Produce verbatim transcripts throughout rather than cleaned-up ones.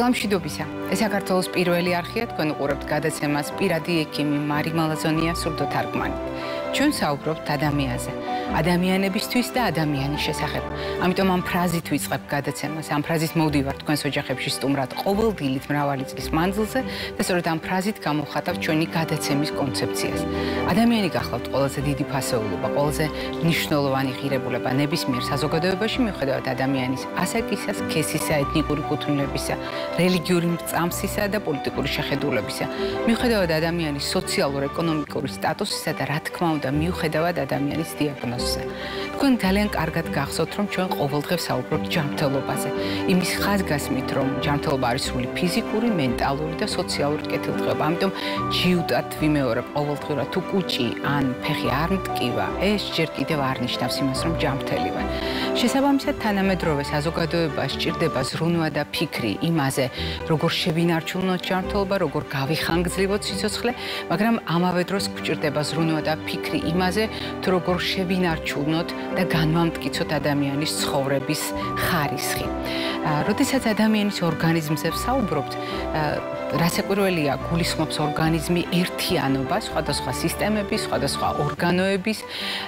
დილამშვიდობისა. ეს საქართველოს პირველი არხია, თქვენ უყურებთ გადაცემას პირადი ექიმი მარი მალაზონია სურდოთარგმანით. ჩვენ საუბრობთ ადამიანზე, ადამიანებისთვის და ადამიანის შესახებ. ამიტომ ამ ფრაზით ვიწყებ გადაცემას, ამ ფრაზით მოვდივარ თქვენს ოჯახებში სტუმრად ყოველ დილით მრავალი წლის მანძილზე და სწორედ ამ ფრაზით გამოვხატავ ჩვენი გადაცემის კონცეფციას. ადამიანი გახლავთ ყველაზე დიდი ფასეულობა, ყველაზე მნიშვნელოვანი ღირებულება ნებისმიერ საზოგადოებაში, მიუხედავად ადამიანის ასაკისა, სქესისა, ეთნიკური კუთვნილებისა, რელიგიური მრწამსისა და პოლიტიკური შეხედულებისა, მიუხედავად ადამიანის სოციალურ-ეკონომიკური სტატუსისა და რა თქმა უნდა მიუხედავად ადამიანის დიაგნოზზე. თქვენ ძალიან კარგად გახსოვთ, რომ ჩვენ ყოველდღე ვსაუბრობთ ჯანმრთელობაზე. იმის ხაზგასმით, რომ ჯანმრთელობა არის სრული ფიზიკური, მენტალური და სოციალური კეთილდღეობა. ამიტომ ჯიუტად ვიმეორებ ყოველდღურად თუ კუჭი ან ფეხი არ მტკივა, ეს ჯერ კიდევ არ ნიშნავს იმას, რომ ჯანმრთელი ვარ. შესაბამისად, თანამედროვე საზოგადოებას სჭირდება ზრუნვა და ფიქრი იმაზე, როგორ შევინარჩუნოთ ჯანმრთელობა, როგორ გავიხანგრძლივოთ სიცოცხლე, მაგრამ ამავე დროს გვჭირდება ზრუნვა და ფიქრი იმაზე, თუ როგორ შევინარჩუნოთ და განვამტკიცოთ ადამიანის ცხოვრების ხარისხი. როდესაც ადამიანის ორგანიზმზე ვსაუბრობთ, რასაკვირველია, გულისხმობს ორგანიზმი ერთიანობას, სხვადასხვა სისტემების, სხვადასხვა ორგანოების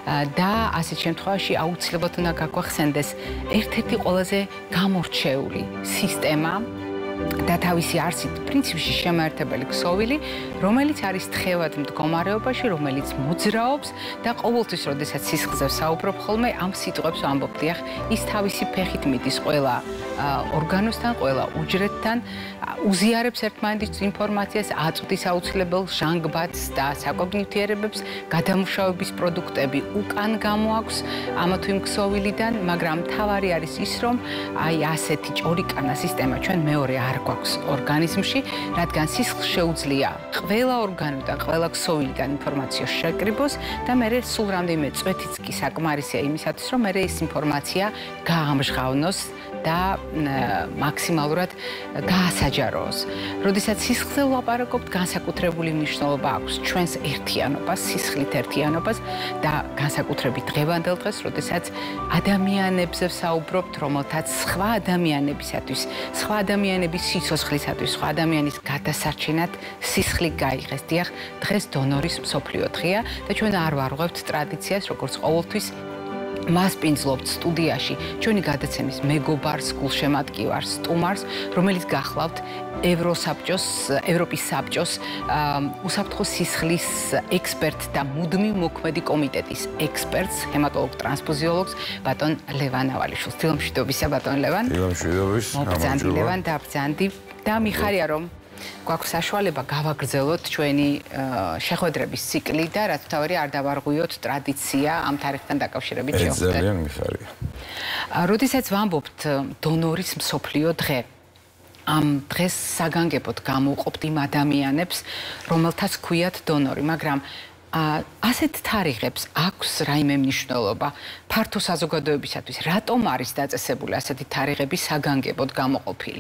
და ასეთ შემთხვევაში აუცილებლად უნდა გაგვახსენდეს ერთ-ერთი ყველაზე გამორჩეული სისტემა და თავისი არსით პრინციპში შემაერთებელი ქსოვილი, რომელიც არის თხევად მდგომარეობაში, რომელიც მოძრაობს და ყოველთვის, როდესაც სისხლზე ვსაუბრობ ხოლმე, ამ სიტყვებს ვამბობ, დიახ, ის თავისი ფეხით მიდის ყველა ორგანოსთან, ყველა უჯრედთან, უზიარებს ერთმანეთის ინფორმაციას, აწვდის აუცილებელ ჟანგბადს და საკოგნიტიერებებს, გადამუშავების პროდუქტები უკან გამოაქვს ამა თუ იმ ქსოვილიდან, მაგრამ მთავარი არის ის, რომ აი ასეთი ჭორიკანა სისტემა ჩვენ მეორე არ გვაქვს ორგანიზმში, რადგან სისხლს შეუძლია ყველა ორგანოდან, ყველა ქსოვილიდან ინფორმაცია შეკრიბოს და მერე სულ რამდენიმე წვეთიც კი საკმარისია იმისათვის, რომ მერე ეს ინფორმაცია გაამჟღავნოს და მაქსიმალურად გაასაჯაროოს. როდესაც სისხლზე ვლაპარაკობთ, განსაკუთრებული მნიშვნელობა აქვს ჩვენს ერთიანობას, სისხლით ერთიანობას და განსაკუთრებით დღევანდელ დღეს, როდესაც ადამიანებზე ვსაუბრობთ, რომელთაც სხვა ადამიანებისათვის, სხვა ადამიანების სიცოცხლისათვის, სხვა ადამიანის გადასარჩენად სისხლი გაიღეს. დიახ, დღეს დონორის მსოფლიო დღეა და ჩვენ არ ვარღვევთ ტრადიციას, როგორც ყოველთვის მას პინძლობთ სტუდიაში ჩვენი გადაცემის მეგობარს, გულშემატკივარს, სტუმარს, რომელიც გახლავთ ევროსაბჭოს, ევროპის საბჭოს უსაფრთხო სისხლის ექსპერტ და მუდმივ მოქმედი კომიტეტის ექსპერტს, ჰემატოლოგ ტრანსფუზიოლოგს, ბატონ ლევან ავალიშვილს. დილამშვიდობისა, ბატონ ლევან. დილამშვიდობის. მობრძანდი ლევან, დაბრძანდი და მიხარია, რომ გვაქვს საშუალება გავაგრძელოთ ჩვენი შეხვედრების ციკლი და რაც თავარი არ დავარღვიოთ ტრადიცია ამ თარიღთან დაკავშირებით შეხვდეთ. ძალიან მიხარია. როდესაც ვამბობთ დონორის მსოფლიო დღე, ამ დღეს საგანგებოდ გამოვყოფთ იმ ადამიანებს, რომელთაც ქვიათ დონორი, მაგრამ ასეთ თარიღებს აქვს რაიმე მნიშვნელობა ფართო საზოგადოებისათვის? რატომ არის დაწესებული ასეთი თარიღები საგანგებოდ გამოყოფილი?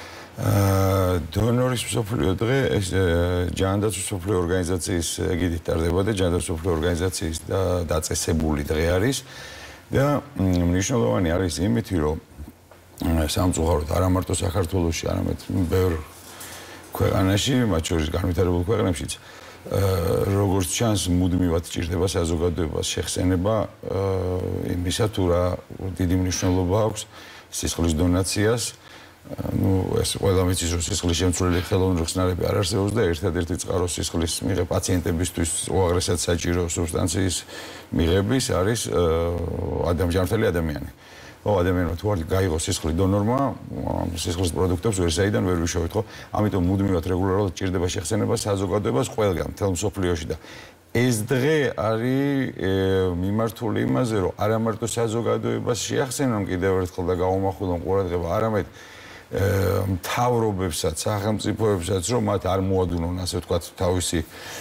დონორის მსოფლიო დღე ეს ჯანდაცვის მსოფლიო ორგანიზაციის ეგიდით ტარდება და ჯანდაცვის მსოფლიო ორგანიზაციის დაწესებული დღე არის და მნიშვნელოვანი არის იმითი, რომ სამწუხაროდ არა მარტო საქართველოში, არამედ ბევრ ქვეყანაში, მათ შორის განვითარებულ ქვეყნებშიც, როგორც ჩანს, მუდმივად ჭირდება საზოგადოებას შეხსენება იმისა, თუ რა დიდი მნიშვნელობა აქვს სისხლის დონაციას. ну ეს ყველა მიცის რომ სისხლის შემცვლელი ხელოვნური ხსნარები არ არსებობს და ერთადერთი წყარო სისხლის მიღება პაციენტებისთვის უაღრესად საჭირო სუბსტანციის მიღების არის ჯანმრთელი ადამიანი. ო ადამიანმა თუ არ გაიღოს სისხლი დონორმა, სისხლის პროდუქტებს ვერსაიდან ვერ ვიშოვეთ, ხო? ამიტომ მუდმივად რეგულარულად ჭირდება შეხსენება საზოგადოებას ყველგან, მთელ მსოფლიოში და ეს დღე არის მიმართული იმაზე, რომ არა მარტო საზოგადოებას შეახსენონ კიდევ ერთხელ და გაუმახვილონ ყურადღება, არამედ მთავრობებსაც, სახელმწიფოებსაც, რომ მათ არ მოადუნონ, ასე ვთქვათ, თავისი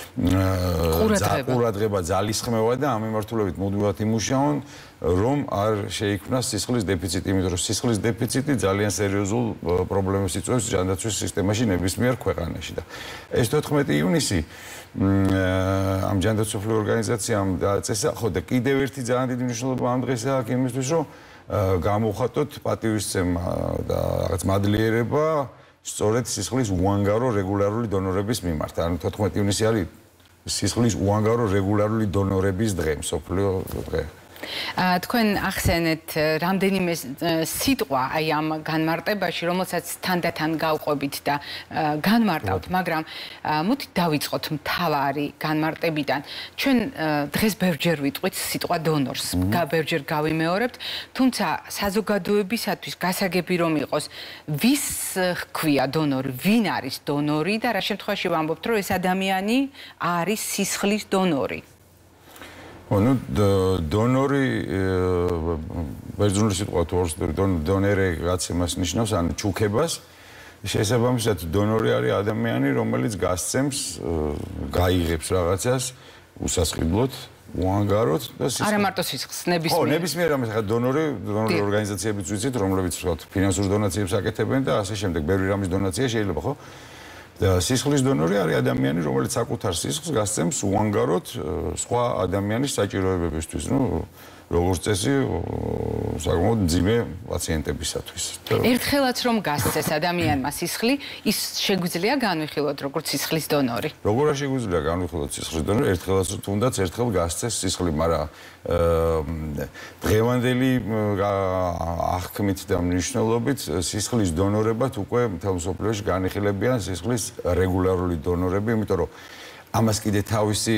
ყურადღება, ძალისხმევა და ამ მიმართულებით მუდმივად იმუშაონ, რომ არ შეიქმნას სისხლის დეფიციტი, იმიტომ რომ სისხლის დეფიციტი ძალიან სერიოზულ პრობლემებს იწვევს ჯანდაცვის სისტემაში ნებისმიერ ქვეყანაში და ეს თოთხმეტი ივნისი ამ ჯანდაცვის მსოფლიო ორგანიზაციამ დაწესა, ხო და კიდევ ერთი ძალიან დიდი მნიშვნელობა ამ დღესა აქვს იმისთვის, რომ გამოვხატოთ პატივისცემა და რაღაც მადლიერება სწორედ სისხლის უანგარო რეგულარული დონორების მიმართ. ანუ თოთხმეტი ივნისი არის სისხლის უანგარო რეგულარული დონორების დღე, მსოფლიო დღე. თქვენ ახსენეთ რამდენიმე სიტყვა აი ამ განმარტებაში, რომელსაც თანდათან გავყვებით და განმარტავთ, მაგრამ მოდით დავიწყოთ მთავარი განმარტებიდან. ჩვენ დღეს ბევრჯერ ვიტყვით სიტყვა დონორს, ბევრჯერ გავიმეორებთ, თუმცა საზოგადოებისათვის გასაგები რომ იყოს, ვის ჰქვია დონორი, ვინ არის დონორი და რა შემთხვევაში ვამბობთ, რომ ეს ადამიანი არის სისხლის დონორი. ну დონორი ბერძნული სიტყვა თუ ორს დონერე გაცემას ნიშნავს ან ჩუქებას შესაბამისად დონორი არის ადამიანი რომელიც გასცემს გაიღებს რაღაცას უსასყიდლოდ უანგაროდ და სისხლს არა მარტო სისხლს ნებისმიერ ხო ნებისმიერ ამას ხა დონორი დონორი ორგანიზაციებიც ვიცით რომლებიც ვთქვათ ფინანსურ დონაციებს აკეთებენ და ასე შემდეგ ბევრი რამის დონაცია შეიძლება ხო და სისხლის დონორი არის ადამიანი, რომელიც საკუთარ სისხლს გასცემს უანგაროდ სხვა ადამიანის საჭიროებებისთვის, ну, როგორც წესი, საკმაოდ მძიმე პაციენტებისათვის. ერთხელაც რომ გასცეს ადამიანმა სისხლი, ის შეგვიძლია განვიხილოთ როგორც სისხლის დონორი. როგორ არ შეგვიძლია განვიხილოთ სისხლის დონორი, ერთხელაც თუნდაც ერთხელ გასცეს სისხლი, მაგრამ დღევანდელი აღქმით და მნიშვნელობით სისხლის დონორებად უკვე მთელ მსოფლიოში განიხილებიან სისხლის რეგულარული დონორები, იმიტომ რომ ამას კიდე თავისი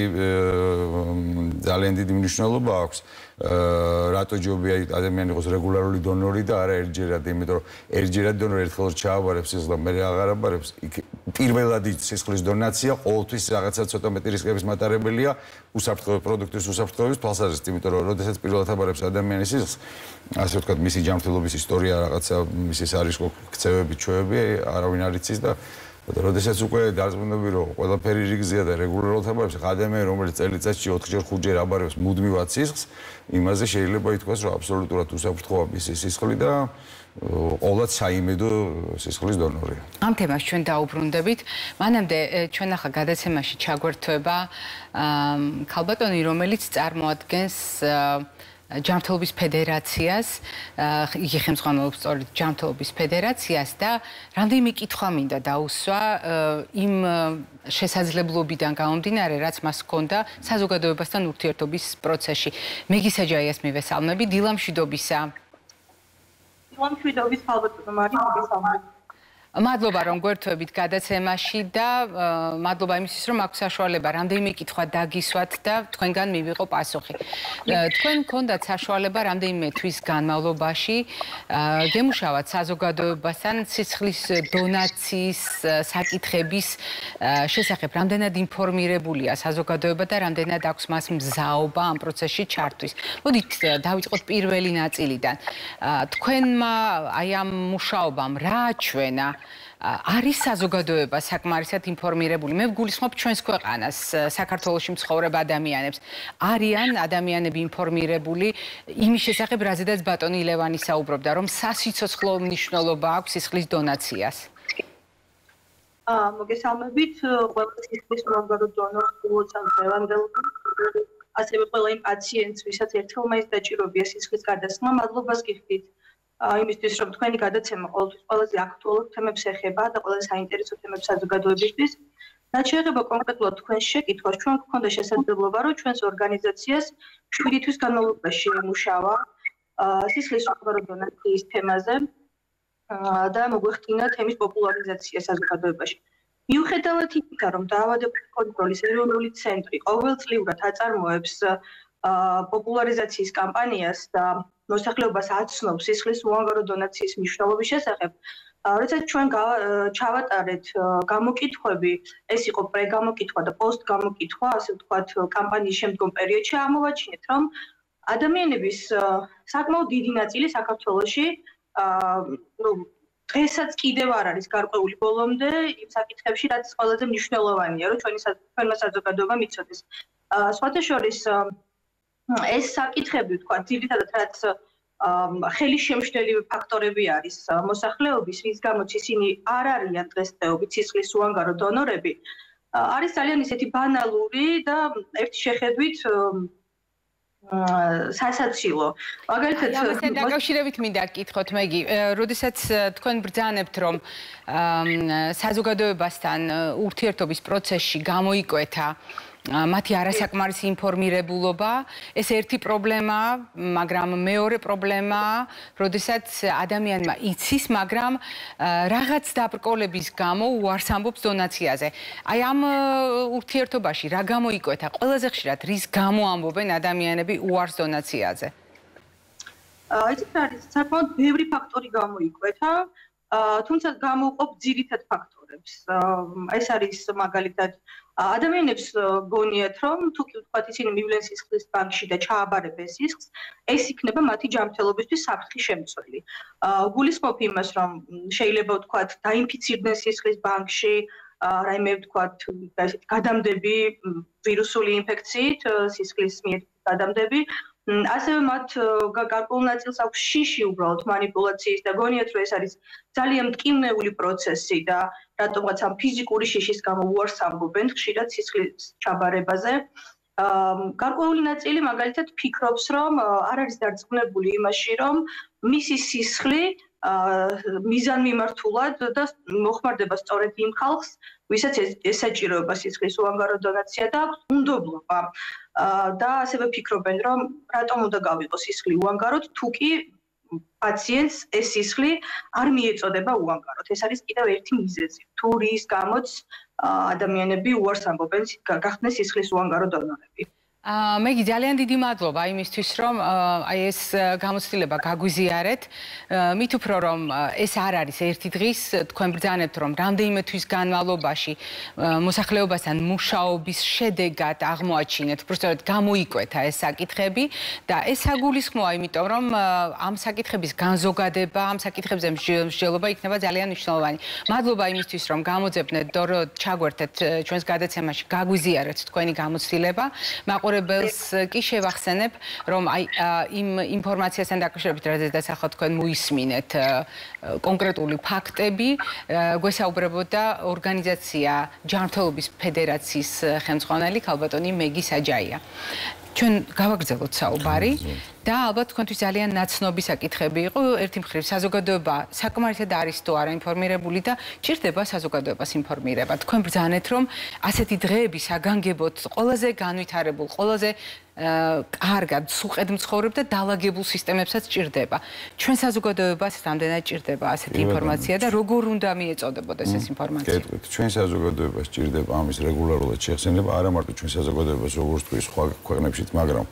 ძალიან დიდი მნიშვნელობა აქვს. რატო ჯობია ადამიანი იყოს რეგულარული დონორი და არა ერთჯერადი, იმიტომ რომ ერთჯერადი დონორი ერთხელ ჩააბარებს სისხლს და მერე აღარ აბარებს. პირველადი სისხლის დონაცია ყოველთვის რაღაცა ცოტა მეტი რისკების მატარებელია უსაფრთხო პროდუქტის უსაფრთხოების თვალსაზრისით, იმიტომ რომ როდესაც პირველად აბარებს ადამიანის სისხლს, ასე ვთქვათ, მისი ჯანმრთელობის ისტორია, რაღაცა მისი სარისკო ქცევები, ჩვევები არავინ არ იცის და როდესაც უკვე დარწმუნებული რომ ყველაფერი რიგზეა და რეგულარულად აბარებს, ადამიანი რომელიც წელიწადში ოთხჯერ ხუთჯერ აბარებს მუდმივად სისხლს, იმაზე შეიძლება ითქვას რომ აბსოლუტურად უსაფრთხოა მისი სისხლი და ყოველად საიმედო სისხლის დონორია. ამ თემას ჩვენ დაუბრუნდებით. მანამდე ჩვენ ახლა გადაცემაში ჩაგვერთვება ქალბატონი, რომელიც წარმოადგენს ჯანმრთელობის ფედერაციას, იგი ხელმძღვანელობს სწორედ ჯანმრთელობის ფედერაციას და რამდენიმე კითხვა მინდა დაუსვა იმ შესაძლებლობიდან გამომდინარე, რაც მას ჰქონდა საზოგადოებასთან ურთიერთობის პროცესში. მეგის აჯაიას მივესალმები, დილამშვიდობისა. დილამშვიდობის ქალბატონო მარი, მოგესალმებით. მადლობა რომ გვერთვებით გადაცემაში და მადლობა იმისთვის რომ აქვს საშუალება რამდენიმე კითხვა დაგისვათ და თქვენგან მივიღო პასუხი. თქვენ გქონდათ საშუალება რამდენიმე თვის განმავლობაში გემუშავათ საზოგადოებასთან სისხლის დონაციის საკითხების შესახებ, რამდენად ინფორმირებულია საზოგადოება და რამდენად აქვს მას მზაობა ამ პროცესში ჩართვის. მოდით დავიწყოთ პირველი ნაწილიდან. თქვენმა აი ამ მუშაობამ რა აჩვენა? არის საზოგადოება საკმარისად ინფორმირებული? მე ვგულისხმობ ჩვენს ქვეყანას, საქართველოში მცხოვრებ ადამიანებს. არიან ადამიანები ინფორმირებული იმის შესახებ, რაზედაც ბატონი ლევანი საუბრობდა, რომ სასიცოცხლო მნიშვნელობა აქვს სისხლის დონაციას. აა, მოგესალმებით, ყველა სისხლის უანგარო დონორს გულოცავ დღევანდელს. ასევე ყველა იმ პაციენტს, ვისაც ერთხელ მაინც დაჭიროებია სისხლის გადასხმა, მადლობას გიხდით. იმისთვის რომ თქვენი გადაცემა ყოველთვის ყველაზე აქტუალურ თემებს ეხება და ყველაზე საინტერესო თემებს საზოგადოებისთვის. რაც შეეხება კონკრეტულად თქვენს შეკითხვას, ჩვენ გვქონდა შესაძლებლობა, რომ ჩვენს ორგანიზაციას შვიდი თვის განმავლობაში ემუშავა სისხლის უანგარო დონაციის თემაზე და მოგვეხდინა თემის პოპულარიზაცია საზოგადოებაში. მიუხედავად იმისა, რომ დაავადებების კონტროლის ეროვნული ცენტრი ყოველწლიურად აწარმოებს პოპულარიზაციის კამპანიას და მოსახლეობას აცნობს სისხლის უანგარო დონაციის მნიშვნელობის შესახებ, როდესაც ჩვენ ჩავატარეთ გამოკითხვები, ეს იყო პრეგამოკითხვა და პოსტგამოკითხვა, ასე ვთქვათ, კამპანიის შემდგომ პერიოდში, ამოვაჩინეთ, რომ ადამიანების საკმაოდ დიდი ნაწილი საქართველოში ნუ დღესაც კიდევ არ არის გარკვეული ბოლომდე იმ საკითხებში, რაც ყველაზე მნიშვნელოვანია, რომ ჩვენი ჩვენმა საზოგადოებამ იცოდეს. სხვათა შორის ეს საკითხები, ვთქვათ, ძირითადად რაც ხელის შემშლელი ფაქტორები არის მოსახლეობის, რის გამოც ისინი არ არიან დღესდღეობით სისხლის უანგარო დონორები, არის ძალიან ისეთი ბანალური და ერთი შეხედვით სასაცილო. მაგალითად, ამასთან დაკავშირებით მინდა გითხოთ მეგი, როდესაც თქვენ ბრძანებთ, რომ საზოგადოებასთან ურთიერთობის პროცესში გამოიკვეთა მათი არასაკმარისი ინფორმირებულობა, ეს ერთი პრობლემაა, მაგრამ მეორე პრობლემაა, როდესაც ადამიანმა იცის, მაგრამ რაღაც დაბრკოლების გამო უარს ამბობს დონაციაზე. აი ამ ურთიერთობაში რა გამოიკვეთა? ყველაზე ხშირად რის გამო ამბობენ ადამიანები უარს დონაციაზე? ეს არის საკმაოდ ბევრი ფაქტორი გამოიკვეთა, თუმცა გამოვყოფ ძირითად ფაქტორებს. ეს არის მაგალითად ადამიანებს გონიათ, რომ თუ კი ვთქვათ ისინი მივლენ სისხლის ბანკში და ჩააბარებენ სისხლს, ეს იქნება მათი ჯანმრთელობისთვის საფრთხის შემცველი. გულისხმობ იმას, რომ შეიძლება ვთქვათ დაინფიცირდნენ სისხლის ბანკში, რაიმე ვთქვათ ესეთ გადამდები ვირუსული ინფექციით, სისხლის მიერ გადამდები, ასევე მათ გარკვეულ ნაწილს აქვს შიში უბრალოდ манипуляციის და გონიათ, რომ ეს არის ძალიან მტკივნეული პროცესი და რატომღაც ამ ფიზიკური შიშის გამო უარს ამბობენ ხშირად სისხლის ჩაბარებაზე. გარკვეული ნაწილი მაგალითად ფიქრობს, რომ არ არის დარწმუნებული იმაში, რომ მისი სისხლი მიზანმიმართულად და მოხმარდება სწორედ იმ ხალხს, ვისაც ესაჭიროება სისხლის უანგარო დონაცია და აქვს უნდობლობა. და ასევე ფიქრობენ, რომ რატომ უნდა გავიყო სისხლი უანგაროდ, თუ კი პაციენტს ეს სისხლი არ მიეწოდება უანგაროდ. ეს არის კიდევ ერთი მიზეზი, თუ რის გამოც ადამიანები უარს ამბობენ გახდნენ სისხლის უანგარო დონორები. მეგი ძალიან დიდი მადლობა იმისთვის, რომ აი ეს გამოცდილება გაგვიზიარეთ. მით უფრო რომ ეს არ არის ერთი დღის, თქვენ ბრძანებთ, რომ რამდენიმე თვის განმავლობაში მოსახლეობასთან მუშაობის შედეგად აღმოაჩინეთ, უბრალოდ გამოიკვეთა ეს საკითხები და ეს საგულისხმოა, იმიტომ რომ ამ საკითხების განზოგადება, ამ საკითხებზე მსჯელობა იქნება ძალიან მნიშვნელოვანი. მადლობა იმისთვის, რომ გამოძებნეთ და რომ ჩაგვერთეთ ჩვენს გადაცემაში, გაგვიზიარეთ თქვენი გამოცდილება. მაყურებელს კი შევახსენებ, რომ აი იმ ინფორმაციასთან დაკავშირებით, რაზეც დასახავთ თქვენ მოისმინეთ კონკრეტული ფაქტები, გვესაუბრებოდა ორგანიზაცია ჯანმრთელობის ფედერაციის ხელმძღვანელი ქალბატონი მეგი საჯაია. ჩვენ გავაგრძელოთ საუბარი და ალბათ თქვენთვის ძალიან ნაცნობი საკითხები იყო. ერთი მხრივ საზოგადოება საკმარისად არის თუ არა ინფორმირებული და ჭირდება საზოგადოებას ინფორმირება. თქვენ ბრძანეთ, რომ ასეთი დღეები საგანგებოდ ყველაზე განვითარებულ, ყველაზე კარგად სუყედმცხოვრებ და დაალაგებულ სისტემებსაც ჭირდება. ჩვენ საზოგადოებას რამდენად ჭირდება ასეთი ინფორმაცია და როგორ უნდა მიეწოდებოდეს ეს ინფორმაცია? გეტყვით, ჩვენ საზოგადოებას ჭირდება ამის რეგულარულად შეხსენება, არა მარტო ჩვენ საზოგადოებას, როგორც თქვი სხვა ქვეყნებშიც, მაგრამ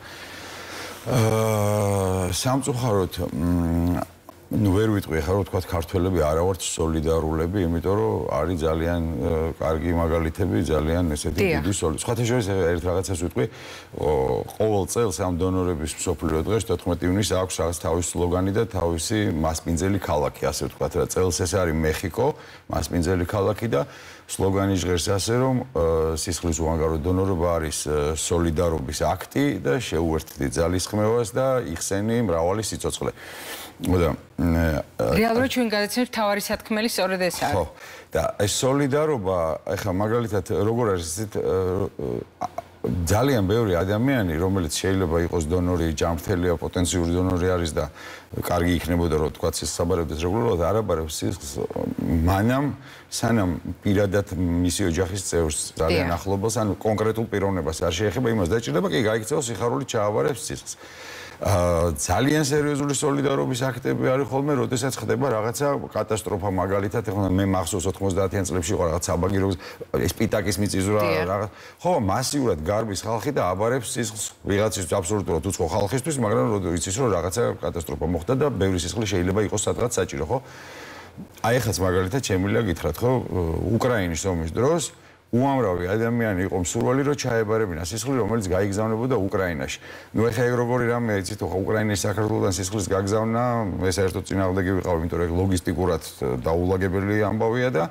აა სამწუხაროდ ну ვერ ვიტყვი ხა რომ თქვა ქართველები არა ვართ სოლიდარულები, იმიტომ რომ არის ძალიან კარგი მაგალითები, ძალიან ესეთი დიდი სოლი. სხვათა შორის ერთ რაღაცას ვიტყვი, ყოველ წელს ამ დონორების მსოფლიო დღეს თოთხმეტი ივნისს აქვს რაღაც თავისი სლოგანი და თავისი მასპინძელი ქალაქი, ასე ვთქვათ რა. წელს ეს არის მეხიკო, მასპინძელი ქალაქი და სლოგანი ჟღერს ასე რომ სისხლის უანგარო დონორობა არის სოლიდარობის აქტი და შეუერთდი ძალისხმევას და იხსენი მრავალი სიცოცხლე. და რეალურად ჩვენ გადაცემთ თავარი სათქმელი სწორედ ეს არის. ხო. და ეს სოლიდარობა, ეხლა მაგალითად როგორ არის ისეთ ძალიან ბევრი ადამიანი, რომელიც შეიძლება იყოს დონორი, ჯანმრთელია, პოტენციური დონორი არის და კარგი იქნებოდა რომ თქვა ის საბარებდეს რეგულარულად არაბარებს სისხლს მანამ სანამ პირადად მისი ოჯახის წევრს ძალიან ახლობელს ან კონკრეტულ პიროვნებას არ შეეხება იმას დაჭირდება კი გაიქცეოს სიხარული ჩააბარებს სისხლს. ძალიან სერიოზული სოლიდარობის აქტები არის ხოლმე, როდესაც ხდება რაღაცა კატასტროფა მაგალითად, ეხლა მე მახსოვს ოთხმოცდაათიან წლებში იყო რაღაც საბაგიროს სპიტაკის მიწისძვრა რაღაც. ხო, მასიურად გარბის ხალხი და აბარებს სისხლს ვიღაცის აბსოლუტურად უცხო ხალხისთვის, მაგრამ იცის რომ რაღაცა კატასტროფა მოხდა და ბევრი სისხლი შეიძლება იყოს სადღაც საჭირო, ხო? აი ეხლაც მაგალითად შემიძლია გითხრათ, ხო, უკრაინის ომის დროს უამრავი ადამიანი იყო მსურველი რომ ჩაებარებინა სისხლი რომელიც გაიგზავნებოდა უკრაინაში. ნუ ეხლა ეგ როგორი რამე იცით ხო უკრაინის საქართველოსთან სისხლის გაგზავნა ეს საერთოდ წინააღმდეგი ვიყავ, იმიტომ რომ ეგ ლოგისტიკურად დაულაგებელი ამბავია და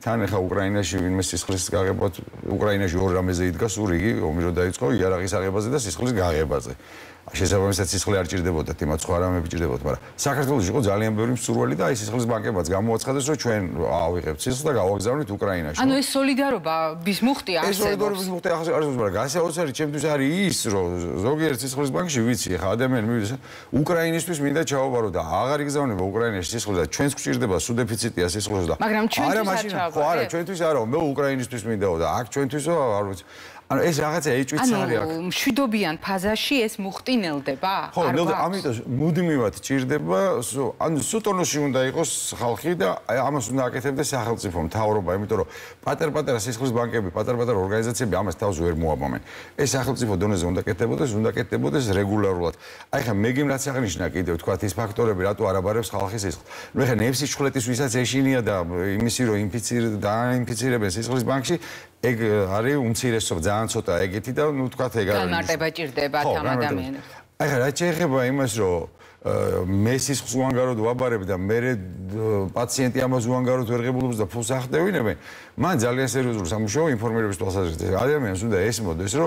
თან ახლა უკრაინაში ვინმე სისხლის გაღებად უკრაინაში ორ რამეზე იდგა სულ იგი ომი რო დაიწყო იარაღის აღებაზე და სისხლის გაღებაზე. შესაბამისად სისხლი არ ჭირდებოდათ, იმათ სხვა რამები ჭირდებოდა, მაგრამ საქართველოს იყო ძალიან ბევრი მსურველი და აი სისხლის ბანკებაც გამოაცხადეს, რომ ჩვენ ავიღებთ სისხლს და გავაგზავნით უკრაინაში. ანუ ეს სოლიდარობის მუხტი არსებობს. ეს სოლიდარობის მუხტი არსებობს, მაგრამ განსაკუთრებით ჩემთვის არის ის, რომ ზოგიერთ სისხლის ბანკში ვიცი, ხა ადამიანი მივიდეს, უკრაინისთვის მინდა ჩავაბარო და აღარ იგზავნება უკრაინაში სისხლი და ჩვენს გვჭირდება სუ დეფიციტია სისხლის და მაგრამ ჩვენთვის არ ჩავაბარო. ხო, არა, ჩვენთვის არა, მე უკრაინისთვის მინდაო და აქ ჩვენთვისო არ ვიცი. ანუ ეს რაღაცა ეჭვიც არის აქ. ანუ მშვიდობიან ფაზაში ეს მუხტი ნელდება? ხო, ნელდება, ამიტომ მუდმივად ჭირდება, ანუ სუტონოში უნდა იყოს ხალხი და ამას უნდა აკეთებდეს სახელმწიფო მთავრობა, იმიტომ რომ პატარ-პატარა სისხლის ბანკები, პატარ-პატარა ორგანიზაციები ამას თავს ვერ მოაბამენ. ეს სახელმწიფო დონეზე უნდა კეთდებოდეს, უნდა კეთდებოდეს რეგულარულად. აი ხა მეგიმ რაც აღნიშნა კიდევ თქვა ის ფაქტორები, რატო არ აბარებს ხალხის სისხლს. ნუ ხა ნეფსის ჩხვლეტის ვისაც ეშინია და იმისი რომ ინფიცირ დაინფიცირებენ სისხლის ბანკში ეგ არის უმცირესობა ძალიან ცოტა ეგეთი და ნუ თქვა ეგ არის. განმარტება ჭირდებათ ამ ადამიანებს. აი ხა რა შეეხება იმას რომ მე სისხლს უანგაროდ ვაბარებ და მე პაციენტი ამას უანგაროდ ვერ ღებულობს და ფულს ახდევინებენ, მან ძალიან სერიოზული სამუშაო ინფორმირების თვალსაზრისით. ადამიანს უნდა ესმოდეს, რომ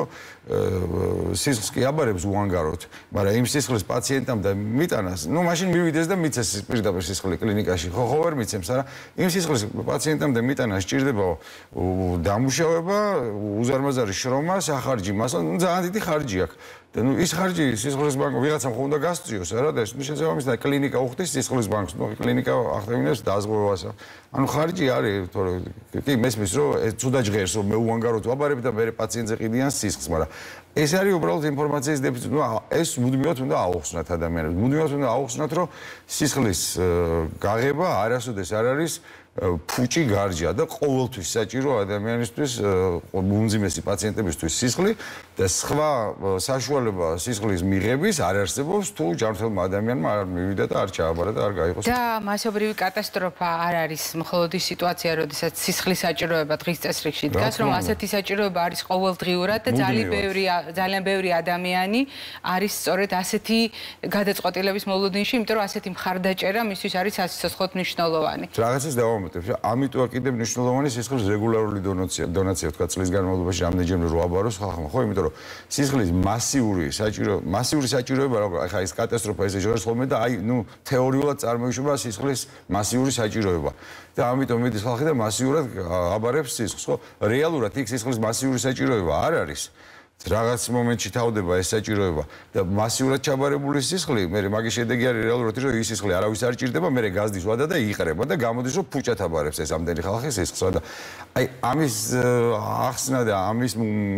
სისხლს კი აბარებს უანგაროდ, მაგრამ იმ სისხლის პაციენტამ და მიტანას, ნუ მაშინ მივიდეს და მიცეს პირდაპირ სისხლი კლინიკაში. ხო, ხო ვერ მიცემს, არა? იმ სისხლის პაციენტამ და მიტანას სჭირდება დამუშავება, უზარმაზარი შრომა, სახარჯი, მასა, ნუ ძალიან დიდი ხარჯი აქვს. და ნუ ის ხარჯი სისხლის ბანკო ვიღაცამ ხო უნდა გასწიოს, არა და ეს ნუ შესაბამისად კლინიკა უხდის სისხლის ბანკს, ნუ კლინიკა ახდევინებს დაზღვევას. ანუ ხარჯი არის, თორე კი მესმის რომ ცუდა ჟღერს რომ მე უანგაროდ ვაბარებ და მე პაციენტზე ყიდიან სისხლს, მაგრამ ეს არის უბრალოდ ინფორმაციის დეფიციტი. ნუ ეს მუდმივად უნდა აუხსნათ ადამიანებს. მუდმივად უნდა აუხსნათ, რომ სისხლის გაღება არასოდეს არ არის ფუჭი გარჯა და ყოველთვის საჭირო ადამიანისთვის უმძიმესი პაციენტებისთვის სისხლი და სხვა საშუალება სისხლის მიღების არ არსებობს თუ ჯანმრთელმა ადამიანმა არ მივიდა და არ ჩააბარა და არ გაიღოს. და მასობრივი კატასტროფა არ არის მხოლოდ ის სიტუაცია, როდესაც სისხლის საჭიროება დღის წესრიგში დგას, რომ ასეთი საჭიროება არის ყოველდღიურად და ძალიან ბევრი ძალიან ბევრი ადამიანი არის სწორედ ასეთი გადაწყვეტილების მოლოდინში, იმიტომ რომ ასეთი მხარდაჭერა მისთვის არის სასიცოცხლოდ მნიშვნელოვანი. რაღაცას დავამატებ. ამიტომ კიდევ მნიშვნელოვანი სისხლის რეგულარული დონაცია, დონაცია თქვა წლის განმავლობაში რამდენჯერმე რო აბაროს ხალხმა, ხო, იმიტომ რომ სისხლის მასიური საჭირო, მასიური საჭიროება, როგორ ახლა ეს კატასტროფა ესე ჟღერს ხოლმე და აი, ნუ თეორიულად წარმოიშვება სისხლის მასიური საჭიროება. და ამიტომ მიდის ხალხი და მასიურად აბარებს სისხლს, ხო? რეალურად იქ სისხლის მასიური საჭიროება არ არის. რაღაც მომენტში თავდება ეს საჭიროება და მასიურად ჩაბარებული სისხლი, მე მაგის შედეგი არის რეალურად ის, რომ ის სისხლი არავის არ ჭირდება, მე გაზდის ვადა და იყრება და გამოდის, რომ ფუჭად აბარებს ეს ამდენი ხალხი სისხლს და აი ამის ახსნა და ამის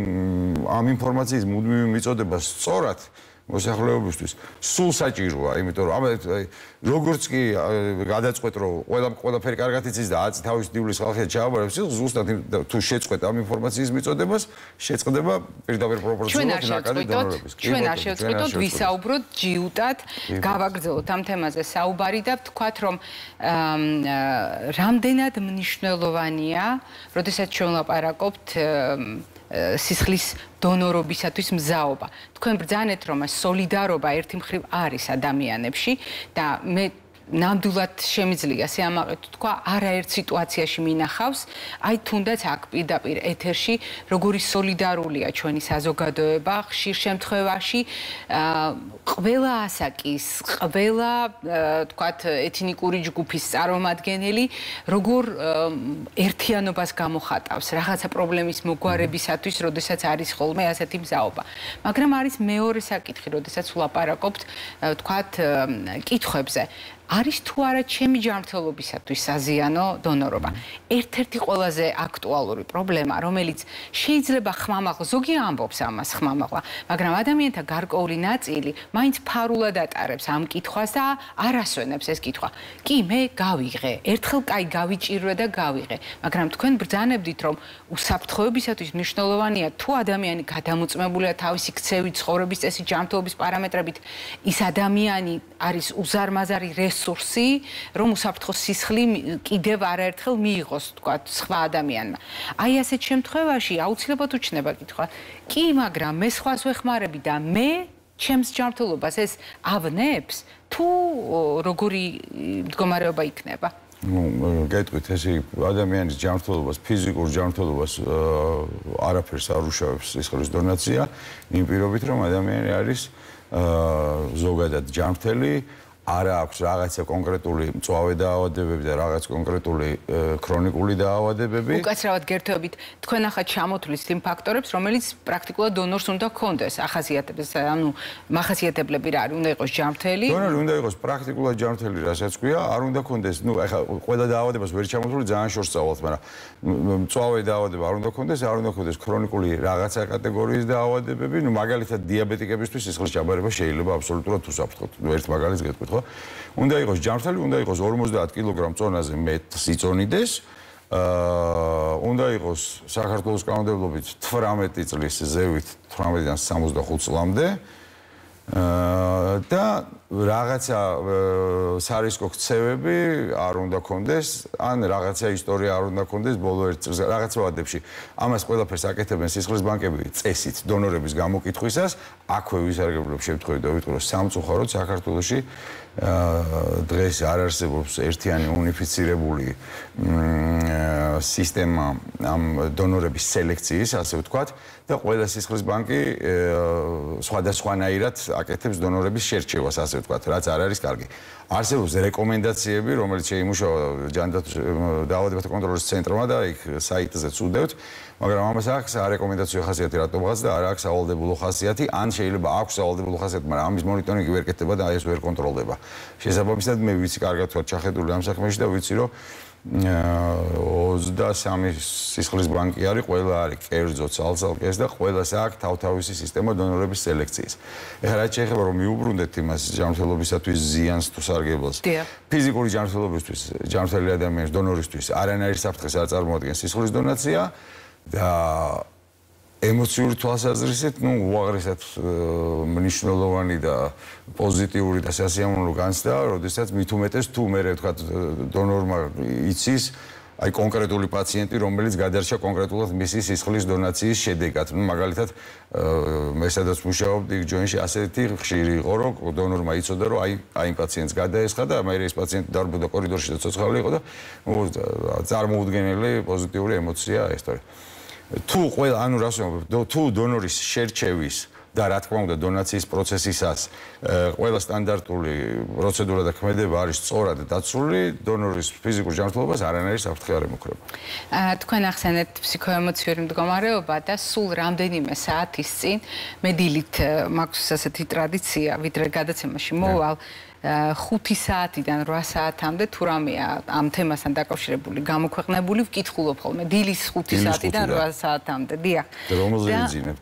ამ ინფორმაციის მუდმივი მიწოდება სწორად მოსახლეობისთვის სულ საჭიროა, იმიტომ რომ აი როგორც კი გადაწყვეტ რომ ყველა ყველაფერი კარგად იცის და აწ თავის დივლის ხალხი ჩააბარებს სისხლს, ზუსტად თუ შეწყვეტ ამ ინფორმაციის მიწოდებას, შეწყდება პირდაპირ პროპორციულად ნაკადი დონორების. ჩვენ არ შევწყვეტოთ, ვისაუბროთ ჯიუტად, გავაგრძელოთ ამ თემაზე საუბარი და ვთქვათ, რომ რამდენად მნიშვნელოვანია, როდესაც ჩვენ ვლაპარაკობთ სისხლის დონორობისათვის მზაობა. თქვენ ბრძანეთ, რომ სოლიდარობა ერთი მხრივ არის ადამიანებში და მე ნამდვილად შემიძლია სიამაყედ თქვა, არაერთ სიტუაციაში მინახავს, აი თუნდაც აქ პირდაპირ ეთერში, როგორი სოლიდარულია ჩვენი საზოგადოება, ხშირ შემთხვევაში ყველა ასაკის, ყველა თქვათ ეთნიკური ჯგუფის წარმომადგენელი, როგორ ერთიანობას გამოხატავს რაღაცა პრობლემის მოგვარებისათვის, როდესაც არის ხოლმე ასეთი მზაობა. მაგრამ არის მეორე საკითხი, როდესაც ვლაპარაკობთ, თქვათ, კითხვებზე. არის თუ არა ჩემი ჯანმრთელობისათვის საზიანო დონორობა. ერთ-ერთი ყველაზე აქტუალური პრობლემა, რომელიც შეიძლება ხმამაღლა, ზოგი ამბობს ამას ხმამაღლა, მაგრამ ადამიანთა გარკვეული ნაწილი მაინც ფარულად ატარებს ამ კითხვას და არ ასვენებს ეს კითხვა. კი, მე გავიღე, ერთხელ კაი გავიჭირვე და გავიღე, მაგრამ თქვენ ბრძანებდით, რომ უსაფრთხოებისათვის მნიშვნელოვანია თუ ადამიანი გადამოწმებულია თავისი ქცევით, ცხოვრების წესით, ჯანმრთელობის პარამეტრებით, ის ადამიანი არის უზარმაზარი რესურსი, რომ უსაფრთხო სისხლი კიდევ არაერთხელ მიიღოს, თქვათ, სხვა ადამიანმა. აი ასეთ შემთხვევაში აუცილებლად უჩნდება კითხვა. კი, მაგრამ მე სხვას ვეხმარები და მე ჩემს ჯანმრთელობას ეს ავნებს თუ როგორი მდგომარეობა იქნება? ну, გეტყვით, ესე ადამიანის ჯანმრთელობას, ფიზიკურ ჯანმრთელობას არაფერს არ უშავებს სისხლის დონაცია, იმ პირობით, რომ ადამიანი არის ზოგადად ჯანმრთელი, არა აქვს რაღაცა კონკრეტული მწვავე დაავადებები და რაღაც კონკრეტული ქრონიკული დაავადებები. უკაცრავად გერთობით, თქვენ ახლა ჩამოთვლის იმ ფაქტორებს, რომელიც პრაქტიკულად დონორს უნდა ჰქონდეს, ახასიათებს, ანუ მახასიათებლები რა არის, უნდა იყოს ჯანმრთელი. დონორი უნდა იყოს პრაქტიკულად ჯანმრთელი, რასაც ქვია, არ უნდა ჰქონდეს, ну, ახლა ყველა დაავადებას ვერ ჩამოთვლი, ძალიან შორს წავალთ, მაგრამ მწვავე დაავადება არ უნდა ჰქონდეს, არ უნდა ჰქონდეს ქრონიკული რაღაცა კატეგორიის დაავადებები, ну, მაგალითად დიაბეტიკებისთვის სისხლის ჩაბარება შეიძლება აბსოლუტურად უსაფრთხოდ. ერთ მაგალითს გეტყვით, ხო? უნდა იყოს ჯანმრთელი, უნდა იყოს ორმოცდაათ კილოგრამ წონაზე მეტს იწონიდეს. აა უნდა იყოს საქართველოს კანონმდებლობით თვრამეტი წლის ზევით თვრამეტიდან სამოცდახუთ წლამდე. აა და რაღაცა სარისკო ქცევები არ უნდა ქონდეს, ან რაღაცა ისტორია არ უნდა ქონდეს ბოლო ერთ წელს რაღაც ვადებში. ამას ყველაფერს აკეთებენ სისხლის ბანკები წესით დონორების გამოკითხვისას. აქვე ვისარგებლობ შემთხვევით და ვიტყვი რომ სამწუხაროდ საქართველოში დღეს არ არსებობს ერთიანი უნიფიცირებული სისტემა ამ დონორების სელექციის, ასე ვთქვათ, და ყველა სისხლის ბანკი სხვადასხვანაირად აკეთებს დონორების შერჩევას, ასე ვთქვათ, რაც არ არის კარგი. არსებობს რეკომენდაციები, რომელიც შეიმუშავა დაავადებათა კონტროლის ცენტრმა და იქ საიტზე წვდევთ, მაგრამ ამას აქვს არეკომენდაციო ხასიათი რატომღაც და არ აქვს სავალდებულო ხასიათი, ან შეიძლება აქვს სავალდებულო ხასიათი, მაგრამ ამის მონიტორინგი ვერ კეთდება და ეს ვერ კონტროლდება. შესაბამისად, მე ვიცი კარგად ვარ ჩახედული ამ საქმეში და ვიცი, რომ ოცდასამი სისხლის ბანკი არის, ყველა არის კერძო ცალ-ცალკეს და ყველას აქვს თავთავისი სისტემა დონორების სელექციის. ეხლა რაც შეიძლება რომ მიუბრუნდეთ იმას ჯანმრთელობისათვის ზიანს თუ სარგებელს. ფიზიკური ჯანმრთელობისთვის, ჯანმრთელი ადამიანის დონორისთვის არანაირი საფრთხეს არ წარმოადგენს სისხლის დონაცია და ემოციური თვალსაზრისით, ну, უაღრესად მნიშვნელოვანი და პოზიტიური და სასიამოვნო განცდა, როდესაც მით უმეტეს თუ მე ვთქვათ დონორმა იცის, აი კონკრეტული პაციენტი, რომელიც გადარჩა კონკრეტულად მისი სისხლის დონაციის შედეგად. ну, მაგალითად, მე სადაც მუშაობდი ჯოინში ასეთი ხშირი იყო, რომ დონორმა იცოდა, რომ აი აი იმ პაციენტს გადაესხა და მე ეს პაციენტი დარბოდა კორიდორში და ცოცხალი იყო და წარმოუდგენელი პოზიტიური ემოცია ეს თორე. თუ ყველა, ანუ რას ვამბობ, თუ დონორის შერჩევის და რა თქმა უნდა დონაციის პროცესისას ყველა სტანდარტული პროცედურა და ქმედება არის სწორად დაცული, დონორის ფიზიკურ ჯანმრთელობას არანაირი საფრთხე არ ემუქრება. თქვენ ახსენეთ ფსიქოემოციური მდგომარეობა და სულ რამდენიმე საათის წინ მე დილით მაქვს ასეთი ტრადიცია, ვიდრე გადაცემაში მოვალ ხუთი საათიდან რვა საათამდე თუ რამეა ამ თემასთან დაკავშირებული გამოქვეყნებული ვკითხულობ ხოლმე დილის ხუთი საათიდან რვა საათამდე. დიახ. რომელზე იძინებთ?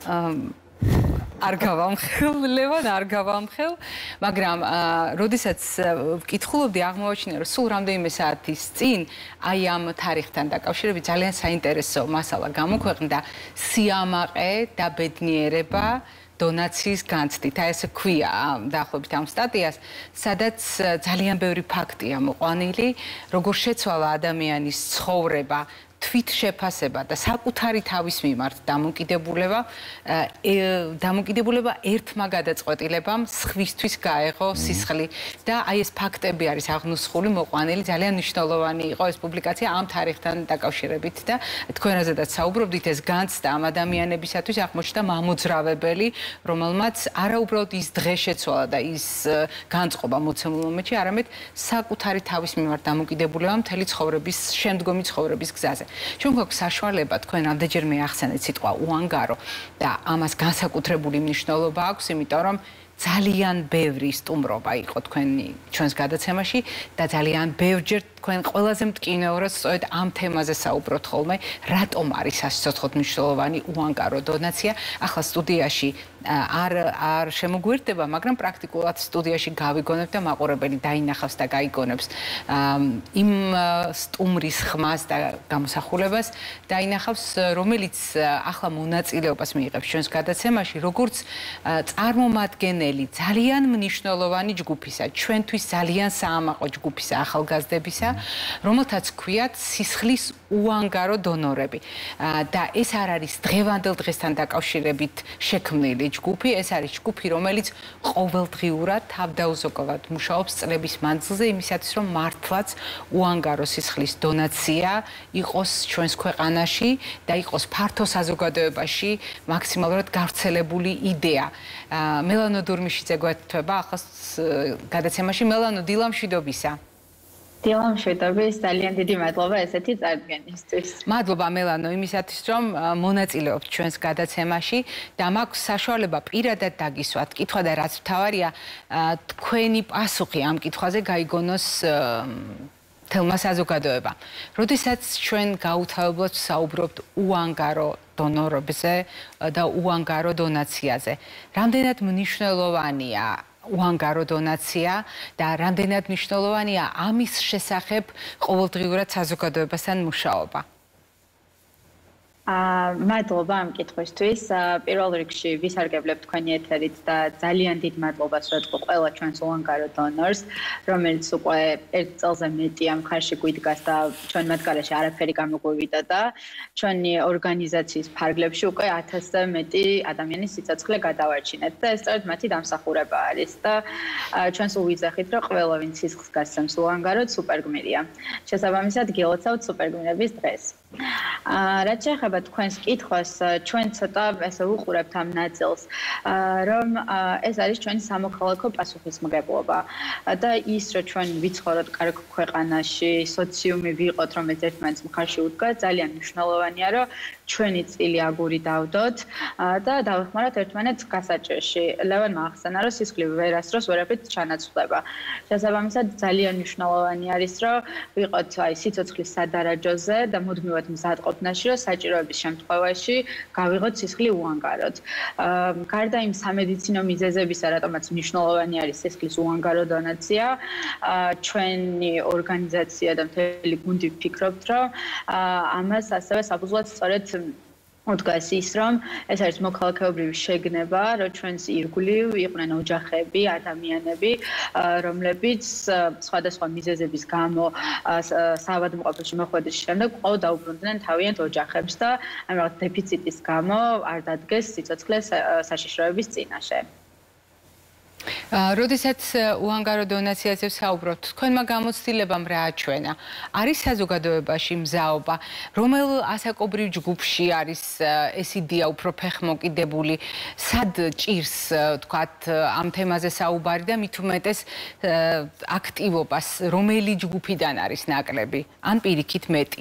არ გავამხელ, ლევან არ გავამხელ, მაგრამ როდესაც ვკითხულობდი აღმოვაჩინე რომ სულ რამდენიმე საათის წინ აი ამ თარიღთან დაკავშირებით ძალიან საინტერესო მასალა გამოქვეყნდა სიამაყე და ბედნიერება დონაციის განცდით. აი ესე ქვია დაახლოებით ამ სტატიას, სადაც ძალიან ბევრი ფაქტია მოყვანილი, როგორ შეცვალა ადამიანის ცხოვრება, თვით შეფასება და საკუთარი თავის მიმართ დამოკიდებულება, დამოკიდებულება ერთმა გადაწყვეტილებამ სხვისთვის გაეღო სისხლი და აი ეს ფაქტები არის აღნუსხული, მოყვანილი, ძალიან მნიშვნელოვანი იყო ეს პუბლიკაცია ამ თარიღთან დაკავშირებით და თქვენ რაზედაც საუბრობდით, ეს განცდა ამ ადამიანებისათვის აღმოჩნდა მამოძრავებელი, რომელმაც არა უბრალოდ ის დღე შეცვალა და ის განწყობა მოცემულ მომენტში, არამედ საკუთარი თავის მიმართ დამოკიდებულება მთელი ცხოვრების, შემდგომი ცხოვრების გზაზე. ჩვენ გვაქვს საშუალება თქვენ რამდენჯერმე ახსენეთ სიტყვა უანგარო და ამას განსაკუთრებული მნიშვნელობა აქვს, იმიტომ რომ ძალიან ბევრი სტუმრობა იყო თქვენი ჩვენს გადაცემაში და ძალიან ბევრჯერ თქვენ ყველაზე მტკივნეურად სწორედ ამ თემაზე საუბრობთ ხოლმე, რატომ არის ასე ცოცხლად მნიშვნელოვანი უანგარო დონაცია. ახლა სტუდიაში არ არ შემოგვერდება, მაგრამ პრაქტიკულად სტუდიაში გავიგონებთ და მაყურებელი დაინახავს და გაიგონებს იმ სტუმრის ხმას და გამოსახულებას დაინახავს, რომელიც ახლა მონაწილეობას მიიღებს ჩვენს გადაცემაში, როგორც წარმომადგენელი ძალიან მნიშვნელოვანი ჯგუფისა, ჩვენთვის ძალიან საამაყო ჯგუფისა, ახალგაზრდებისა რომელთაც ქვიათ სისხლის უანგარო დონორები. და ეს არ არის დღევანდელ დღესთან დაკავშირებით შექმნილი ჯგუფი, ეს არის ჯგუფი, რომელიც ყოველდღიურად თავდაუზოგავად მუშაობს წლების მანძილზე იმისათვის, რომ მართლაც უანგარო სისხლის დონაცია იყოს ჩვენს ქვეყანაში და იყოს ფართო საზოგადოებაში მაქსიმალურად გავრცელებული იდეა. მელანო დურმიშიძე გვეთქვება ახლა გადაცემაში. მელანო, დილამშვიდობისა. დილამშვიდობის, ძალიან დიდი მადლობა ესეთი წარდგენისთვის. მადლობა მელანო იმისათვის, რომ მონაწილეობთ ჩვენს გადაცემაში და მაქვს საშუალება პირადად დაგისვათ კითხვა და რაც მთავარია, თქვენი პასუხი ამ კითხვაზე გაიგონოს თელმა საზოგადოება. როდესაც ჩვენ გაუთავებლად საუბრობთ უანგარო დონორებზე და უანგარო დონაციაზე, რამდენად მნიშვნელოვანია უანგარო დონაცია და რამდენად მნიშვნელოვანია ამის შესახებ ყოველდღიურად საზოგადოებასთან მუშაობა? მადლობა ამ კითხვისთვის. პირველ რიგში ვისარგებლებ თქვენი ეთერით და ძალიან დიდ მადლობას ვეთქვი ყველა ჩვენს უანგარო დონორს, რომელიც უკვე ერთ წელზე მეტი ამ ხარში გვიდგას და ჩვენ მათ გარეშე არაფერი გამოგვივიდა და ჩვენი ორგანიზაციის ფარგლებში უკვე ათასზე მეტი ადამიანის სიცოცხლე გადავარჩინეთ და ეს სწორედ მათი დამსახურება არის და ჩვენ სულ ვიძახით, რომ ყველა ვინც სისხლს გასცემს უანგაროდ სუპერგმირია. შესაბამისად გილოცავთ სუპერგმირების დღეს. რაც შეეხება თქვენს კითხვას, ჩვენ ცოტა ესე ვუყურებთ ამ ნაწილს, რომ ეს არის ჩვენი სამოქალაქო პასუხისმგებლობა და ის, რომ ჩვენ ვიცხოვროთ კარგ ქვეყანაში, სოციუმი ვიყოთ, რომელიც ერთმანეთს მხარში უდგას, ძალიან მნიშვნელოვანია, რომ ჩვენი წილი აგური დავდოთ და დავეხმაროთ ერთმანეთს გასაჭირში. ლევანმა ახსენა, რომ სისხლი ვერასდროს ვერაფრით ჩანაცვლება. შესაბამისად, ძალიან მნიშვნელოვანი არის, რომ ვიყოთ აი სიცოცხლის სადარაჯოზე და მუდმივად მზადყოფნაში, რომ საჭიროების შემთხვევაში გავიღოთ სისხლი უანგაროდ. გარდა იმ სამედიცინო მიზეზებისა, რატომაც მნიშვნელოვანი არის სისხლის უანგარო დონაცია, ჩვენი ორგანიზაცია და მთელი გუნდი ვფიქრობთ, რომ ამას ასევე საფუძვლად სწორედ უდგას ის, რომ ეს არის მოქალაქეობრივი შეგნება, რომ ჩვენს ირგვლივ იყვნენ ოჯახები, ადამიანები, რომლებიც სხვადასხვა მიზეზების გამო საავადმყოფოში მოხვედრის შემდეგ კვლავ დაუბრუნდნენ თავიანთ ოჯახებს და ამ რაღაც დეფიციტის გამო არ დადგეს სიცოცხლე საშიშროების წინაშე. როდესაც უანგარო დონაციაზე ვსაუბრობთ, თქვენმა გამოცდილებამ რა აჩვენა? არის საზოგადოებაში მზაობა, რომელ ასაკობრივ ჯგუფში არის ეს იდეა უფრო ფეხმოკიდებული, სად ჭირს, თქვათ, ამ თემაზე საუბარი და მით უმეტეს აქტივობას, რომელი ჯგუფიდან არის ნაკლები, ან პირიქით მეტი?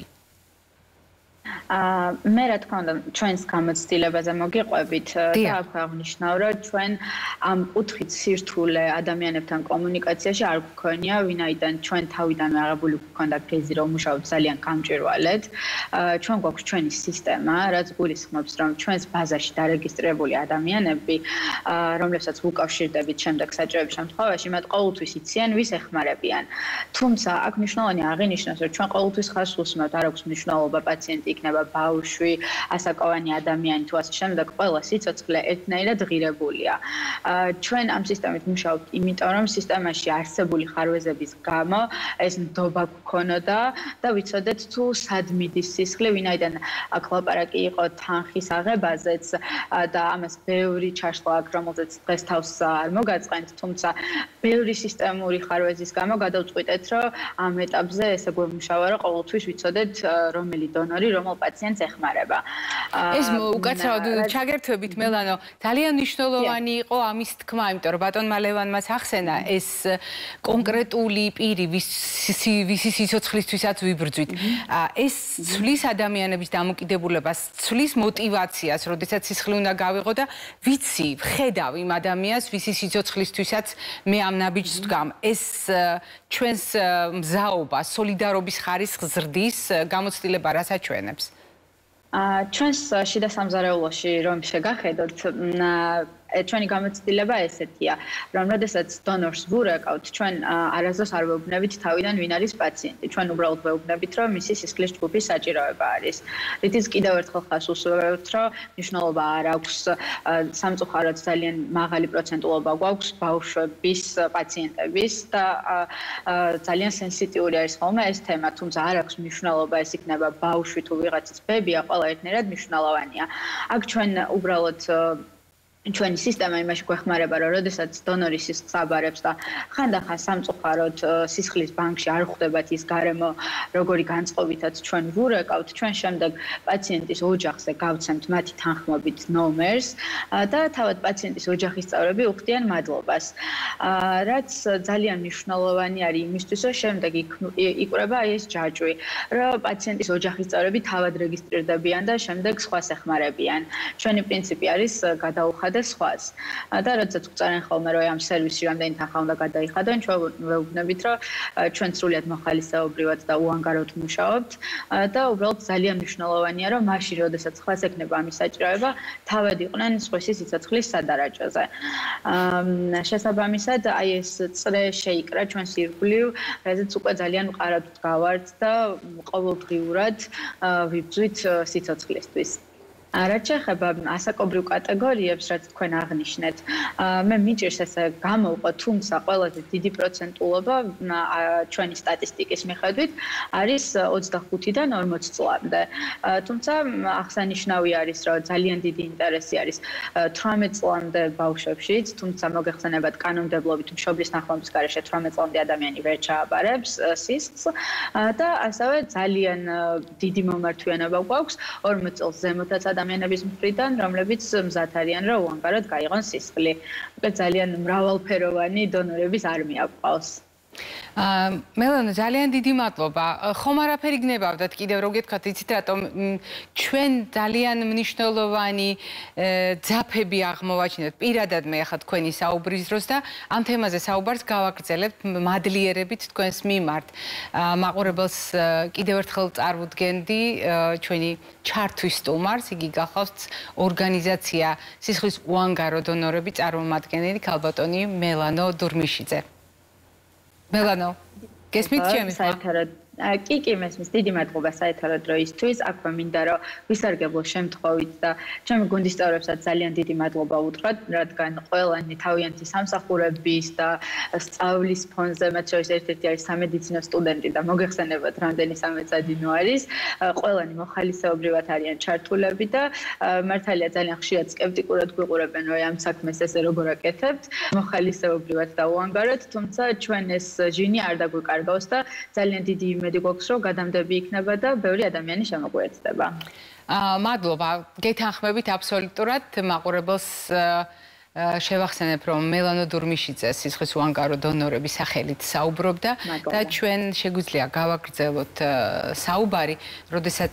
მე რა თქმა უნდა ჩვენს გამოცდილებაზე მოგიყვებით და აქვე აღნიშნავ, რომ ჩვენ ამ კუთხით სირთულე ადამიანებთან კომუნიკაციაში არ გვქონია, ვინაიდან ჩვენ თავიდანვე აღებული გვქონდა кейზი, რომ მუშაობთ ძალიან გამჭვირვალედ. ჩვენ გვაქვს ჩვენი სისტემა, რაც გულისხმობს, რომ ჩვენს ბაზაში დარეგისტრირებული ადამიანები, რომლებსაც ვუკავშირდებით შემდეგ საჭიროების შემთხვევაში, მათ ყოველთვის იციან, ვის ეხმარებიან. თუმცა აქ მნიშვნელოვანი აღინიშნოს, რომ ჩვენ ყოველთვის ხაზს ვუსმევთ, არ აქვს მნიშვნელობა პაციენტი იქნება ბავშვი, ასაკოვანი ადამიანი თუ ასე შემდეგ, ყველა სიცოცხლე ერთნაირად ღირებულია. ჩვენ ამ სისტემით მუშაობთ, იმიტომ რომ სისტემაში არსებული ხარვეზების გამო ეს ნდობა გქონოდა და ვიცოდეთ თუ სად მიდის სისხლი, ვინაიდან აქ ლაპარაკი იყო თანხის აღებაზეც და ამას ბევრი ჩაშლა აქვს, რომელზეც დღეს თავს არ მოგაწყენთ, თუმცა ბევრი სისტემური ხარვეზის გამო გადავწყვიტეთ, რომ ამ ეტაპზე ესე გვემუშავა, რომ ყოველთვის ვიცოდეთ რომელი დონორი რომელ პაციენტს ეხმარება. ეს უკაცრავად ჩაგერთვებით მელანო, ძალიან მნიშვნელოვანი იყო ამის თქმა, იმიტომ რომ ბატონმა ლევანმაც ახსენა ეს კონკრეტული პირი, ვისი სიცოცხლისთვისაც ვიბრძვით. ეს ცვლის ადამიანების დამოკიდებულებას, ცვლის მოტივაციას, როდესაც სისხლი უნდა გავიღო და ვიცი, ვხედავ იმ ადამიანს, ვისი სიცოცხლისთვისაც მე ამ ნაბიჯს ვდგამ. ეს ჩვენს მზაობა, სოლიდარობის ხარისხს ზრდის, გამოცდილება რას აჩვენებს? ჩვენს შიდა სამზარეულოში რომ შეგახედოთ, ჩვენი გამოცდილება ესეთია, რომ როდესაც დონორს ვურეკავთ, ჩვენ არასდროს არ ვეუბნებით თავიდან ვინ არის პაციენტი. ჩვენ უბრალოდ ვეუბნებით, რომ მისი სისხლის ჯგუფის საჭიროება არის. რითიც კიდევ ერთხელ ხას უსვევთ, რომ მნიშვნელობა არ აქვს სამწუხაროდ ძალიან მაღალი პროცენტულობა გვაქვს ბავშვების პაციენტების და ძალიან სენსიტიური არის ხოლმე ეს თემა, თუმცა არ აქვს მნიშვნელობა, ეს იქნება ბავშვი თუ ვიღაცის ბებია, ყველა ერთნაირად მნიშვნელოვანია. აქ ჩვენ უბრალოდ ჩვენი სისტემა იმაში გვეხმარება, რომ როდესაც დონორი სისხლს აბარებს და ხანდახან სამწუხაროდ სისხლის ბანკში არ ხვდებათ ის გარემო, როგორი განწყობითაც ჩვენ ვურეკავთ, ჩვენ შემდეგ პაციენტის ოჯახზე გავცემთ მათი თანხმობით ნომერს და თავად პაციენტის ოჯახის წევრები უხდიან მადლობას. რაც ძალიან მნიშვნელოვანი არის იმისთვის, რომ შემდეგ იკვრება ეს ჯაჭვი, რომ პაციენტის ოჯახის წევრები თავად რეგისტრირდებიან და შემდეგ სხვას ეხმარებიან. ჩვენი პრინციპი არის გადაუხადა სხვას. და როდესაც გვწერენ ხოლმე, რომ ამ სერვისში რამდენი თანხა უნდა გადაიხადონ, ჩვენ ვეუბნებით, რომ ჩვენ სრულიად მოხალისეობრივად და უანგაროდ მუშაობთ და უბრალოდ ძალიან მნიშვნელოვანია, რომ მაშინ, როდესაც სხვას ექნება ამის საჭიროება, თავად იყვნენ სხვისი სიცოცხლის სადარაჯოზე. შესაბამისად, აი ეს წრე შეიკრა ჩვენს ირგვლივ, რაზეც უკვე ძალიან მყარად გავართ და ყოველდღიურად ვიბრძვით სიცოცხლისთვის. რაც შეეხება ასაკობრივ კატეგორიებს, რაც თქვენ აღნიშნეთ, მე მიჭირს ესე გამოვყო, თუმცა ყველაზე დიდი პროცენტულობა ჩვენი სტატისტიკის მიხედვით არის ოცდახუთიდან ორმოც წლამდე. თუმცა აღსანიშნავი არის, რომ ძალიან დიდი ინტერესი არის თვრამეტ წლამდე ბავშვებშიც, თუმცა მოგეხსენებათ კანონმდებლობით მშობლის ნახმობის გარეშე თვრამეტ წლამდე ადამიანი ვერ ჩააბარებს სისხლს და ასევე ძალიან დიდი მომართვიანობა გვაქვს ორმოც წელს ზემოდაც ადამიანების მხრიდან, რომლებიც მზად არიან, რომ უანგაროდ გაიღონ სისხლი. ძალიან მრავალფეროვანი დონორების არმია გვყავს. მელანო, ძალიან დიდი მადლობა. ხომ არაფერი გნებავდათ კიდევ რო გეთქვათ, იცით რატომ ჩვენ ძალიან მნიშვნელოვანი ძაფები აღმოვაჩინეთ. პირადად მე ახლა თქვენი საუბრის დროს და ამ თემაზე საუბარს გავაგრძელებთ მადლიერებით თქვენს მიმართ. მაყურებელს კიდევ ერთხელ წარმოვდგენდი ჩვენი ჩართვის სტუმარს, იგი გახავს ორგანიზაცია სისხლის უანგარო დონორები წარმომადგენელი ქალბატონი მელანო დურმიშიძე. მელანო, გესმით ჩემი საერთოდ კი კი მესმის დიდი მადლობა საერთოდ დროისთვის. აქვე მინდა რომ ვისარგებლო შემთხვევით და ჩემი გუნდის წევრებსაც ძალიან დიდი მადლობა უთხრათ, რადგან ყველანი თავიანთი სამსახურების და სწავლის ფონზე, მათ შორის ერთ-ერთი არის სამედიცინო სტუდენტი და მოგეხსენებათ რამდენი სამეცადინო არის. ყველანი მოხალისეობრივად არიან ჩართულები და მართალია ძალიან ხშირად სკეპტიკურად გვიყურებენ, რომ ამ საქმეს ესე როგორ აკეთებთ, მოხალისეობრივად და უანგაროდ, თუმცა ჩვენ ეს ჟინი არ დაგვიკარგავს და ძალიან დიდი იმედი გვაქვს, რომ გადამდები იქნება და ბევრი ადამიანი შემოგვეცდება. მადლობა. გეთანხმებით აბსოლუტურად. მაყურებელს შევახსენებ, რომ მელანო დურმიშიძე სისხლის უანგარო დონორების სახელით საუბრობდა და ჩვენ შეგვიძლია გავაგრძელოთ საუბარი, როდესაც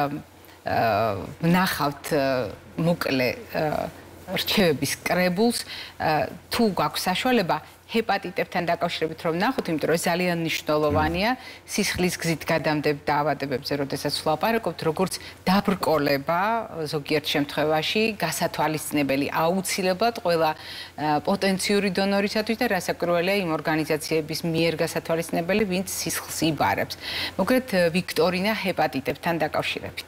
ვნახავთ მოკლე რჩევების კრებულს, თუ გაქვს საშუალება ჰეპატიტებთან დაკავშირებით რომ ნახოთ, იმიტომ რომ ძალიან მნიშვნელოვანია სისხლის გზით გადამდებ დაავადებებზე, როდესაც ვლაპარაკობთ, როგორც დაბრკოლება ზოგიერთ შემთხვევაში გასათვალისწინებელი აუცილებლად ყველა პოტენციური დონორისათვის და რასაკვირველია იმ ორგანიზაციების მიერ გასათვალისწინებელი, ვინც სისხლს იბარებს. მოგეთ ვიქტორინა ჰეპატიტებთან დაკავშირებით.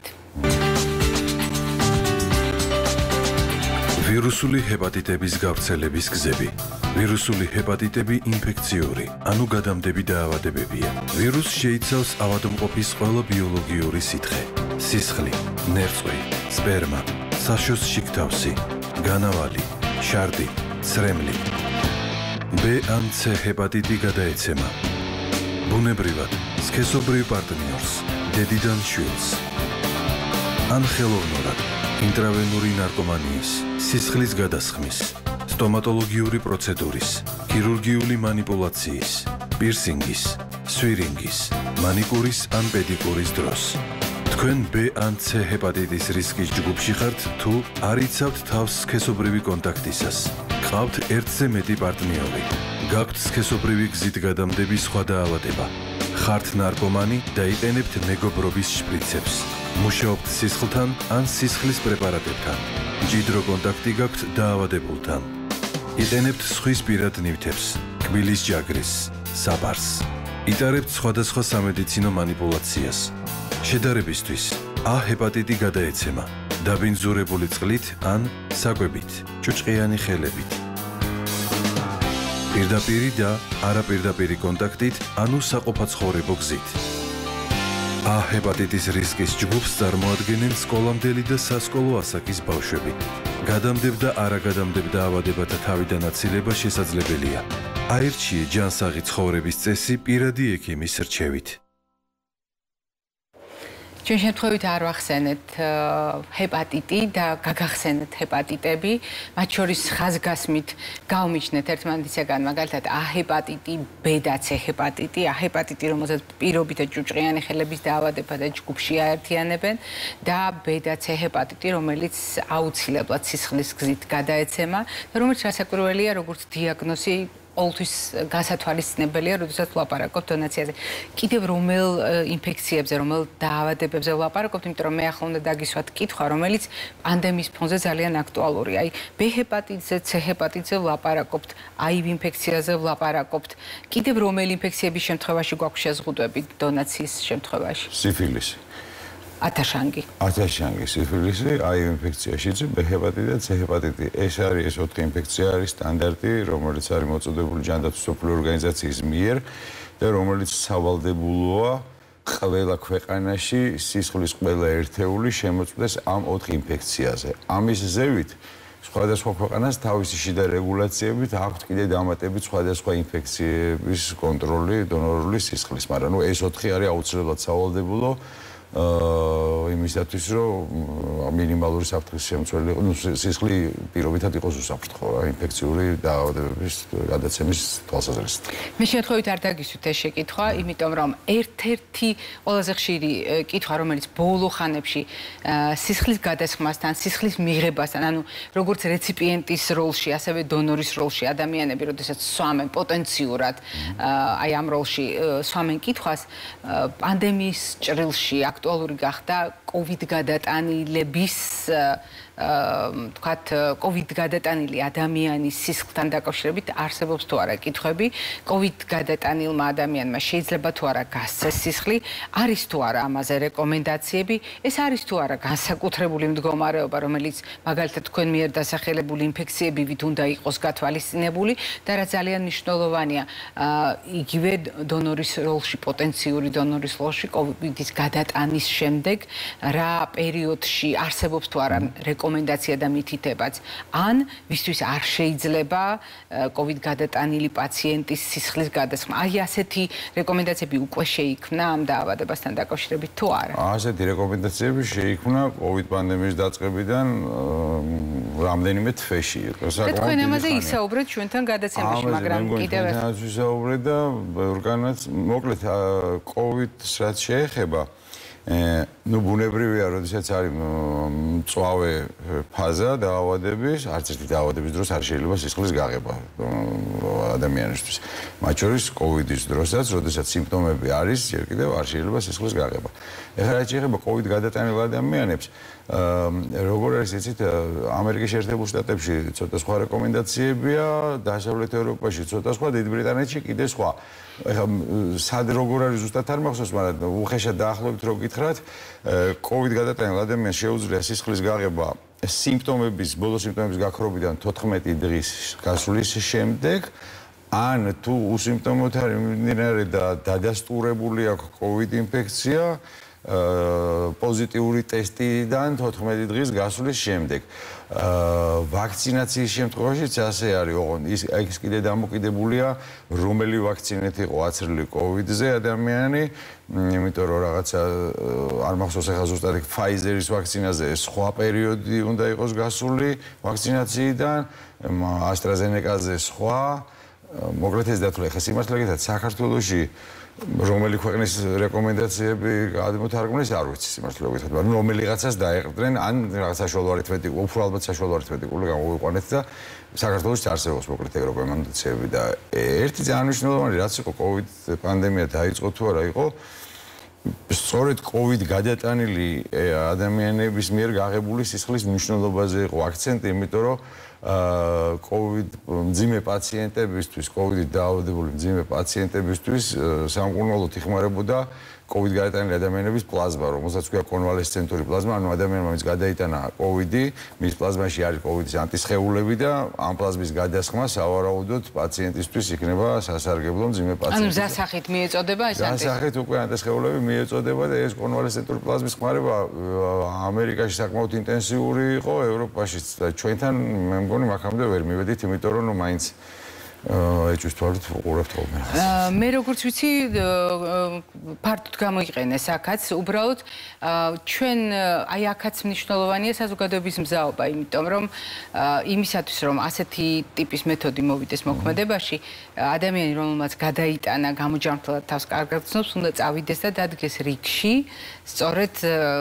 ვირუსული ჰეპატიტების გავრცელების გზები. ვირუსული ჰეპატიტები ინფექციური, ანუ გადამდები დაავადებებია. ვირუსს შეიცავს ავადმყოფის ყველა ბიოლოგიური სითხე: სისხლი, ნერწყვი, სპერმა, საშოს შიგთავსი, განავალი, შარდი, ცრემლი. B ან C ჰეპატიტი გადაეცემა ბუნებრივად სქესობრივ პარტნიორს, დედიდან შვილს. ან ხელოვნურად ინტრავენური ნარკომანიის, სისხლის გადასხმის, სტომატოლოგიური პროცედურის, ქირურგიული მანიპულაციის, პირსინგის, სვირინგის, მანიკურის ან პედიკურის დროს. თქვენ B ან C ჰეპატიტის რისკის ჯგუფში ხართ თუ არ იცავთ თავს სქესობრივი კონტაქტისას. გყავთ ერთზე მეტი პარტნიორი. გაქვთ სქესობრივი გზით გადამდები სხვა დაავადება. ხართ ნარკომანი და იყენებთ მეგობრობის შპრიცებს. მუშაობთ სისხლთან ან სისხლის პრეპარატებთან. მჭიდრო კონტაქტი გაქვთ დაავადებულთან. იყენებთ სხვის პირად ნივთებს, კბილის ჯაგრის, საბარს. იტარებთ სხვადასხვა სამედიცინო манипуляციას. შედარებისთვის A ჰეპატიტი გადაეცემა დაბინძურებული წყლით ან საკვებით, ჭუჭყიანი ხელებით. პირდაპირი და არაპირდაპირი კონტაქტით, ანუ საყოფაცხოვრებო გზით. A ჰეპატიტის რისკის ჯგუფს წარმოადგენენ სკოლამდელი და სასკოლო ასაკის ბავშვები. გადამდებ და არაგადამდებ დაავადებათა თავიდან აცილება შესაძლებელია. აირჩიე ჯანსაღი ცხოვრების წესი პირადი ექიმის რჩევით. ჩვენ შემთხვევით არ ვახსენეთ ჰეპატიტი და გაგახსენეთ ჰეპატიტები, მათ შორის ხაზგასმით გავმიჩნეთ ერთმანეთისგან, მაგალითად A ჰეპატიტი, B და C ჰეპატიტი, A ჰეპატიტი, რომელსაც პირობითად ჭუჭყიანი ხელების დაავადება და ჯგუფში აერთიანებენ და B და C ჰეპატიტი, რომელიც აუცილებლად სისხლის გზით გადაეცემა და რომელიც რასაკვირველია, როგორც დიაგნოზი ყოველთვის გასათვალისწინებელია, როდესაც ვლაპარაკობთ დონაციაზე. კიდევ რომელ ინფექციებზე, რომელ დაავადებებზე ვლაპარაკობთ, იმიტომ რომ მე ახლა უნდა დაგისვათ კითხვა, რომელიც პანდემიის ფონზე ძალიან აქტუალურია. აი, B ჰეპატიტზე, C ჰეპატიტზე ვლაპარაკობთ, აივ ინფექციაზე ვლაპარაკობთ. კიდევ რომელ ინფექციების შემთხვევაში გვაქვს შეზღუდვები დონაციის შემთხვევაში? სიფილისი. ათაშანგი. ათაშანგი, სიფილისი, აივ ინფექციაშიც, B ჰეპატიტი და C ჰეპატიტი. ეს არის ეს ოთხი ინფექცია არის სტანდარტი, რომელიც არის მოწოდებული ჯანდაცვის მსოფლიო ორგანიზაციის მიერ და რომელიც სავალდებულოა ყველა ქვეყანაში სისხლის ყველა ერთეული შემოწმდეს ამ ოთხ ინფექციაზე. ამის ზევით სხვადასხვა ქვეყანას თავისი შიდა რეგულაციებით აქვს კიდე დამატებით სხვადასხვა ინფექციების კონტროლი დონორული სისხლის, მაგრამ ნუ ეს ოთხი არის აუცილებლად სავალდებულო იმისათვის, რომ მინიმალური საფრთხის შემცველი იყო, ნუ სისხლი პირობითად იყოს უსაფრთხო რა, ინფექციური დაავადებების გადაცემის თვალსაზრისით. მე შემთხვევით არ დაგისვით ეს შეკითხვა, იმიტომ რომ ერთ-ერთი ყველაზე ხშირი კითხვა, რომელიც ბოლო ხანებში სისხლის გადასხმასთან, სისხლის მიღებასთან, ანუ როგორც რეციპიენტის როლში, ასევე დონორის როლში ადამიანები, როდესაც სვამენ პოტენციურად, აი ამ როლში სვამენ კითხვას, პანდემიის ჭრილში აქტუალური გახდა COVID გადატანილების თქვათ COVID გადატანილი ადამიანის სისხლთან დაკავშირებით არსებობს თუ არა კითხვები, COVID გადატანილმა ადამიანმა შეიძლება თუ არა გასცეს სისხლი, არის თუ არა ამაზე რეკომენდაციები, ეს არის თუ არა განსაკუთრებული მდგომარეობა, რომელიც მაგალითად თქვენ მიერ დასახელებული ინფექციებივით უნდა იყოს გათვალისწინებული და რაც ძალიან მნიშვნელოვანია, იგივე დონორის როლში, პოტენციური დონორის როლში COVID-ის გადატანის შემდეგ რა პერიოდში არსებობს თუ არა რეკომენდაცია და მითითებაც, ან ვისთვის არ შეიძლება COVID გადატანილი პაციენტის სისხლის გადასხმა. აი ასეთი რეკომენდაციები უკვე შეიქმნა ამ დაავადებასთან დაკავშირებით თუ არა? ასეთი რეკომენდაციები შეიქმნა COVID პანდემიის დაწყებიდან რამდენიმე თვეში. და თქვენ ამაზე ისაუბრეთ ჩვენთან გადაცემაში, მაგრამ კიდევ ამაზე ვისაუბრეთ და ორგანოც მოკლედ COVID-ს რაც შეეხება ну ბუნებრივია, როდესაც არის მწვავე ფაზა დაავადების, არც ერთი დაავადების დროს არ შეიძლება სისხლის გაღება ადამიანისთვის. მათ შორის COVID-ის დროსაც, როდესაც სიმპტომები არის, ჯერ კიდევ არ შეიძლება სისხლის გაღება. ეხლა რაც შეეხება COVID გადატანილ ადამიანებს, როგორ არის იცით, ამერიკის შეერთებულ შტატებში ცოტა სხვა რეკომენდაციებია, დასავლეთ ევროპაში ცოტა სხვა, დიდ ბრიტანეთში კიდე სხვა. ეხლა სად როგორ არის ზუსტად არ მახსოვს, მაგრამ უხეშად დაახლოებით რო გითხრათ, COVID გადატანილ ადამიანს შეუძლია სისხლის გაღება სიმპტომების, ბოლო სიმპტომების გაქრობიდან თოთხმეტი დღის გასვლის შემდეგ, ან თუ უსიმპტომოდ არის მიმდინარე და დადასტურებული აქვს COVID ინფექცია, პოზიტიური ტესტიდან თოთხმეტი დღის გასვლის შემდეგ. ვაქცინაციის შემთხვევაშიც ასე არის, ოღონდ ის ის კიდე დამოკიდებულია, რომელი ვაქცინით იყო აცრილი COVID-ზე ადამიანი, იმიტომ რომ რაღაცა არ მახსოვს ახლა ზუსტად Pfizer-ის ვაქცინაზე სხვა პერიოდი უნდა იყოს გასული ვაქცინაციიდან, AstraZeneca-ზე სხვა. მოკლედ ეს დათვლა, ხა სიმართლე გითხრათ, საქართველოში რომელი ქვეყნის რეკომენდაციები გადმოთარგმნეს, არ ვიცი სიმართლე გითხრათ, მაგრამ რომელიღაცას დაეყრდნენ, ან რაღაც საშუალო არითმეტიკული, უფრო ალბათ საშუალო არითმეტიკული გამოიყვანეთ და საქართველოში არსებობს მოკლედ ეგ რეკომენდაციები და ერთი ძალიან მნიშვნელოვანი რაც იყო COVID პანდემია დაიწყო თუ არა იყო, სწორედ COVID გადატანილი ადამიანების მიერ გაღებული სისხლის მნიშვნელობაზე იყო აქცენტი, იმიტომ რომ COVID მძიმე პაციენტებისთვის, COVID-ით დაავადებული მძიმე პაციენტებისთვის სამკურნალოდ იხმარებოდა COVID გადატანილი ადამიანების პლაზმა, რომელსაც ქვია კონვალესცენტური პლაზმა, ანუ ადამიანმა ვინც გადაიტანა COVID-ი, მის პლაზმაში არის COVID-ის ანტისხეულები და ამ პლაზმის გადასხმა სავარაუდოდ პაციენტისთვის იქნება სასარგებლო მძიმე პაციენტის. ანუ ზასახით მიეწოდება ეს ანტისხეულები. ზასახით უკვე ანტისხეულები მიეწოდება და ეს კონვალესცენტური პლაზმის ხმარება ამერიკაში საკმაოდ ინტენსიური იყო, ევროპაშიც და ჩვენთან მე მგონი მაქამდე ვერ მივედით, იმიტომ რომ ნუ მაინც ეჭვის თვალით უყურებთ ხოლმე. მე როგორც ვიცი, ფართოდ გამოიყენეს აქაც, უბრალოდ ჩვენ აი აქაც მნიშვნელოვანია საზოგადოების მზაობა, იმიტომ რომ იმისათვის რომ ასეთი ტიპის მეთოდი მოვიდეს მოქმედებაში, ადამიანი რომელმაც გადაიტანა გამოჯანმრთელად თავს კარგად ცნობს, უნდა წავიდეს და დადგეს რიგში, სწორედ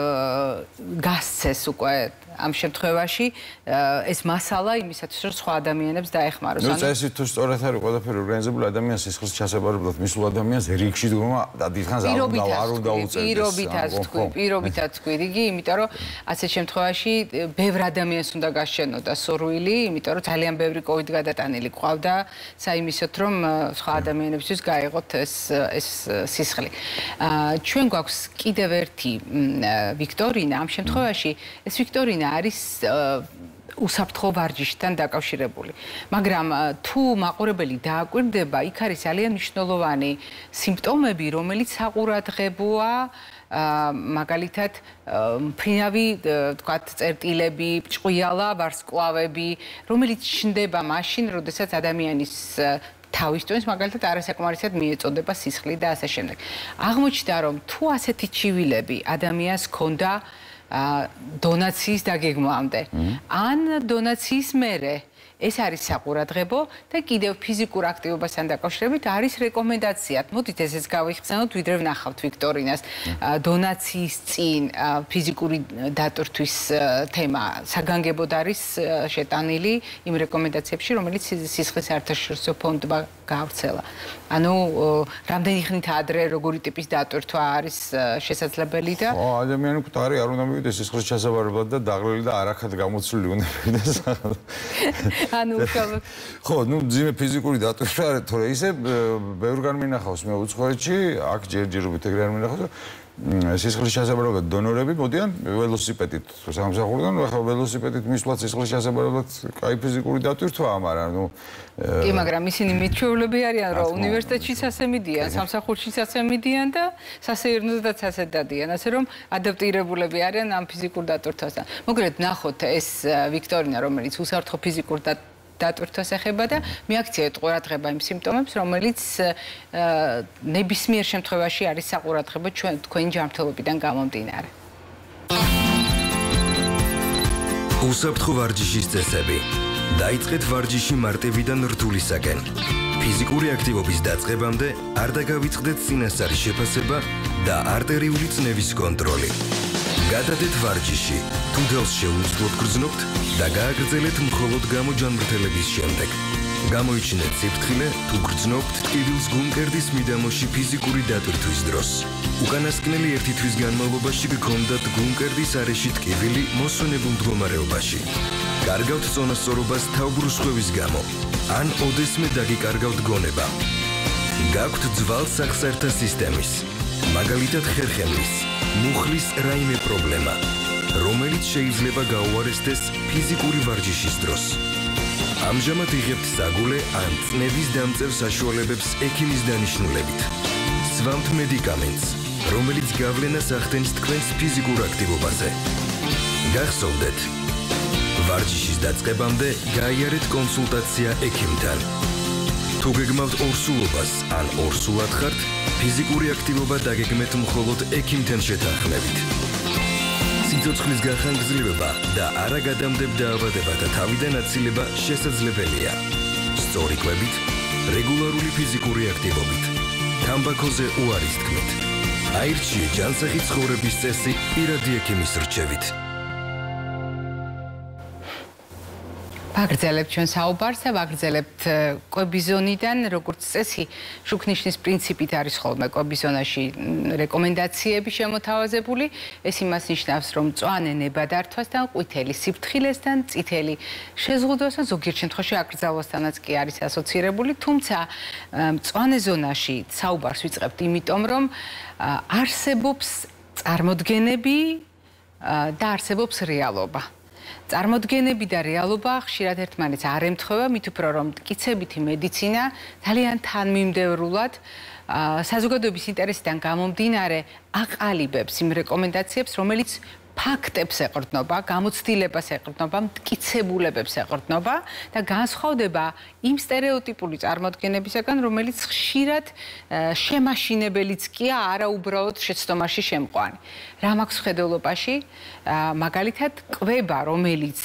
გასცეს უკვე ამ შემთხვევაში ეს მასალა იმისათვის რომ სხვა ადამიანებს დაეხმაროს. ანუ წესით თუ სწორად არის ყველაფერი ორგანიზებული ადამიანს სისხლის ჩასაბარებლად მისულ ადამიანს რიგში დგომა და დიდხანს არ უნდა არ უნდა უწევდეს. პირობითაც თქვი, პირობითაც თქვი რიგი, იმიტომ რომ ასეთ შემთხვევაში ბევრ ადამიანს უნდა გასჩენოდა სურვილი, იმიტომ რომ ძალიან ბევრი COVID გადატანილი ყავდა, საიმისოთ რომ სხვა ადამიანებისთვის გაეღოთ ეს ეს სისხლი. ჩვენ გვაქვს კიდევ ერთი ვიქტორინა, ამ შემთხვევაში ეს ვიქტორინა არის უსაფრთხო ვარჯიშთან დაკავშირებული. მაგრამ თუ მაყურებელი დააკვირდება, იქ არის ძალიან მნიშვნელოვანი სიმპტომები, რომელიც საყურადღებოა, მაგალითად, მფრინავი, თქვათ, წერტილები, ჭყვიალა, ვარსკვლავები, რომელიც ჩნდება მაშინ, როდესაც ადამიანის თავისთვის მაგალითად არასაკმარისად მიეწოდება სისხლი და ასე შემდეგ. აღმოჩნდა, რომ თუ ასეთი ჩივილები ადამიანს ჰქონდა დონაციის დაგეგმვამდე. ან დონაციის მერე ეს არის საყურადღებო და კიდევ ფიზიკურ აქტივობასთან დაკავშირებით არის რეკომენდაციად. მოდით ესეც გავიხსენოთ, ვიდრე ვნახავთ ვიქტორინას. დონაციის წინ ფიზიკური დატვირთვის თემა საგანგებოდ არის შეტანილი იმ რეკომენდაციებში, რომელიც სისხლის საერთაშორისო ფონდმა გავრცელა. ანუ რამდენი ხნით ადრე როგორი ტიპის დატვირთვა არის შესაძლებელი და ხო, ადამიანი მკვდარი არ უნდა მივიდეს სისხლის ჩასაბარებლად და დაღლილი და არაქად გამოცვლილი უნდა მივიდეს. ანუ ხო, ნუ ძიმე ფიზიკური დატვირთვა, თორე ისე ბევრგან მინახავს მე უცხოეთში, აქ ჯერჯერობით ეგრე არ მინახავს. სისხლის ჩასაბარებლად დონორები მოდიან ველოსიპედით სამსახურიდან, ახლა ველოსიპედით მისვლაც სისხლის ჩასაბარებლად კაი ფიზიკური დატვირთვაა, მაგრამ ნუ კი, მაგრამ ისინი მიჩვეულები არიან, რომ უნივერსიტეტშიც ასე მიდიან, სამსახურშიც ასე მიდიან და სასეირნოდაც ასე დადიან, ასე რომ ადაპტირებულები არიან ამ ფიზიკურ დატვირთვასთან. მოგრედ ნახოთ ეს ვიქტორინა, რომელიც უსაფრთხო ფიზიკურ დატვირთვას ეხება და მიაქციეთ ყურადღება იმ სიმპტომებს, რომელიც ნებისმიერ შემთხვევაში არის საყურადღებო ჩვენ თქვენი ჯანმრთელობიდან გამომდინარე. უსაფრთხო ვარჯიშის წესები. დაიწყეთ ვარჯიში მარტივიდან რთულისაკენ. ფიზიკური აქტივობის დაწყებამდე არ დაგავიწყდეთ წინასწარი შეფასება და არტერიული წნევის კონტროლი. გადადეთ ვარჯიში, თუ დელს შეუძლოდ გრძნობთ და გააგრძელეთ მხოლოდ გამოჯანმრთელების შემდეგ. გამოიჩინეთ სიფრთხილე, თუ გრძნობთ ტკივილს გუნკერდის მიდამოში ფიზიკური დატვირთვის დროს. უკანასკნელი ერთი თვის განმავლობაში გქონდათ გუნკერდის არეში ტკივილი მოსვენებულ მდგომარეობაში. კარგავთ წონასწორობას თავბრუსხვევის გამო, ან ოდესმე დაგიკარგავთ გონება. გაქვთ ძვალსახსაერთა სისტემის, მაგალითად ხერხემლის, მუხლის რაიმე პრობლემა, რომელიც შეიძლება გაუარესდეს ფიზიკური ვარჯიშის დროს. ამჟამად იღებთ საგულე ან წნევის დამწევ საშუალებებს ექიმის დანიშნულებით. სვამთ მედიკამენტს, რომელიც გავლენას ახდენს თქვენს ფიზიკურ აქტივობაზე. გახსოვდეთ, ვარჯიშის დაწყებამდე გაიარეთ კონსულტაცია ექიმთან. თუ გეგმავთ ორსულობას ან ორსულად ხართ, ფიზიკური აქტივობა დაგეგმეთ მხოლოდ ექიმთან შეთანხმებით. სიცოცხლის გახანგრძლივება და არაგადამდებ დაავადებათა თავიდან აცილება შესაძლებელია. სწორი კვებით, რეგულარული ფიზიკური აქტივობით, თამბაქოზე უარის თქმით. აირჩიე ჯანსაღი ცხოვრების წესი პირადი ექიმის რჩევით. ვაგრძელებთ ჩვენ საუბარს და ვაგრძელებთ კვების ზონიდან, როგორც წესი, შუქნიშნის პრინციპით არის ხოლმე კვების ზონაში რეკომენდაციები შემოთავაზებული. ეს იმას ნიშნავს, რომ მწვანე ნებადართვასთან, ყვითელი სიფრთხილესთან, წითელი შეზღუდვასთან, ზოგიერთ შემთხვევაში აკრძალვასთანაც კი არის ასოცირებული, თუმცა მწვანე ზონაში საუბარს ვიწყებთ იმიტომ, რომ არსებობს წარმოდგენები და არსებობს რეალობა. წარმოდგენები და რეალობა ხშირად ერთმანეთს არ ემთხვევა, მით უფრო რომ მტკიცებითი მედიცინა ძალიან თანმიმდევრულად საზოგადოების ინტერესიდან გამომდინარე აყალიბებს იმ რეკომენდაციებს, რომელიც ფაქტებს ეყრდნობა, გამოცდილებას ეყრდნობა, მტკიცებულებებს ეყრდნობა და განსხვავდება იმ სტერეოტიპული წარმოდგენებისაგან, რომელიც ხშირად შემაშინებელიც კია, არა უბრალოდ შეცდომაში შემყვანი. რა მაქვს მხედველობაში, მაგალითად, კვება, რომელიც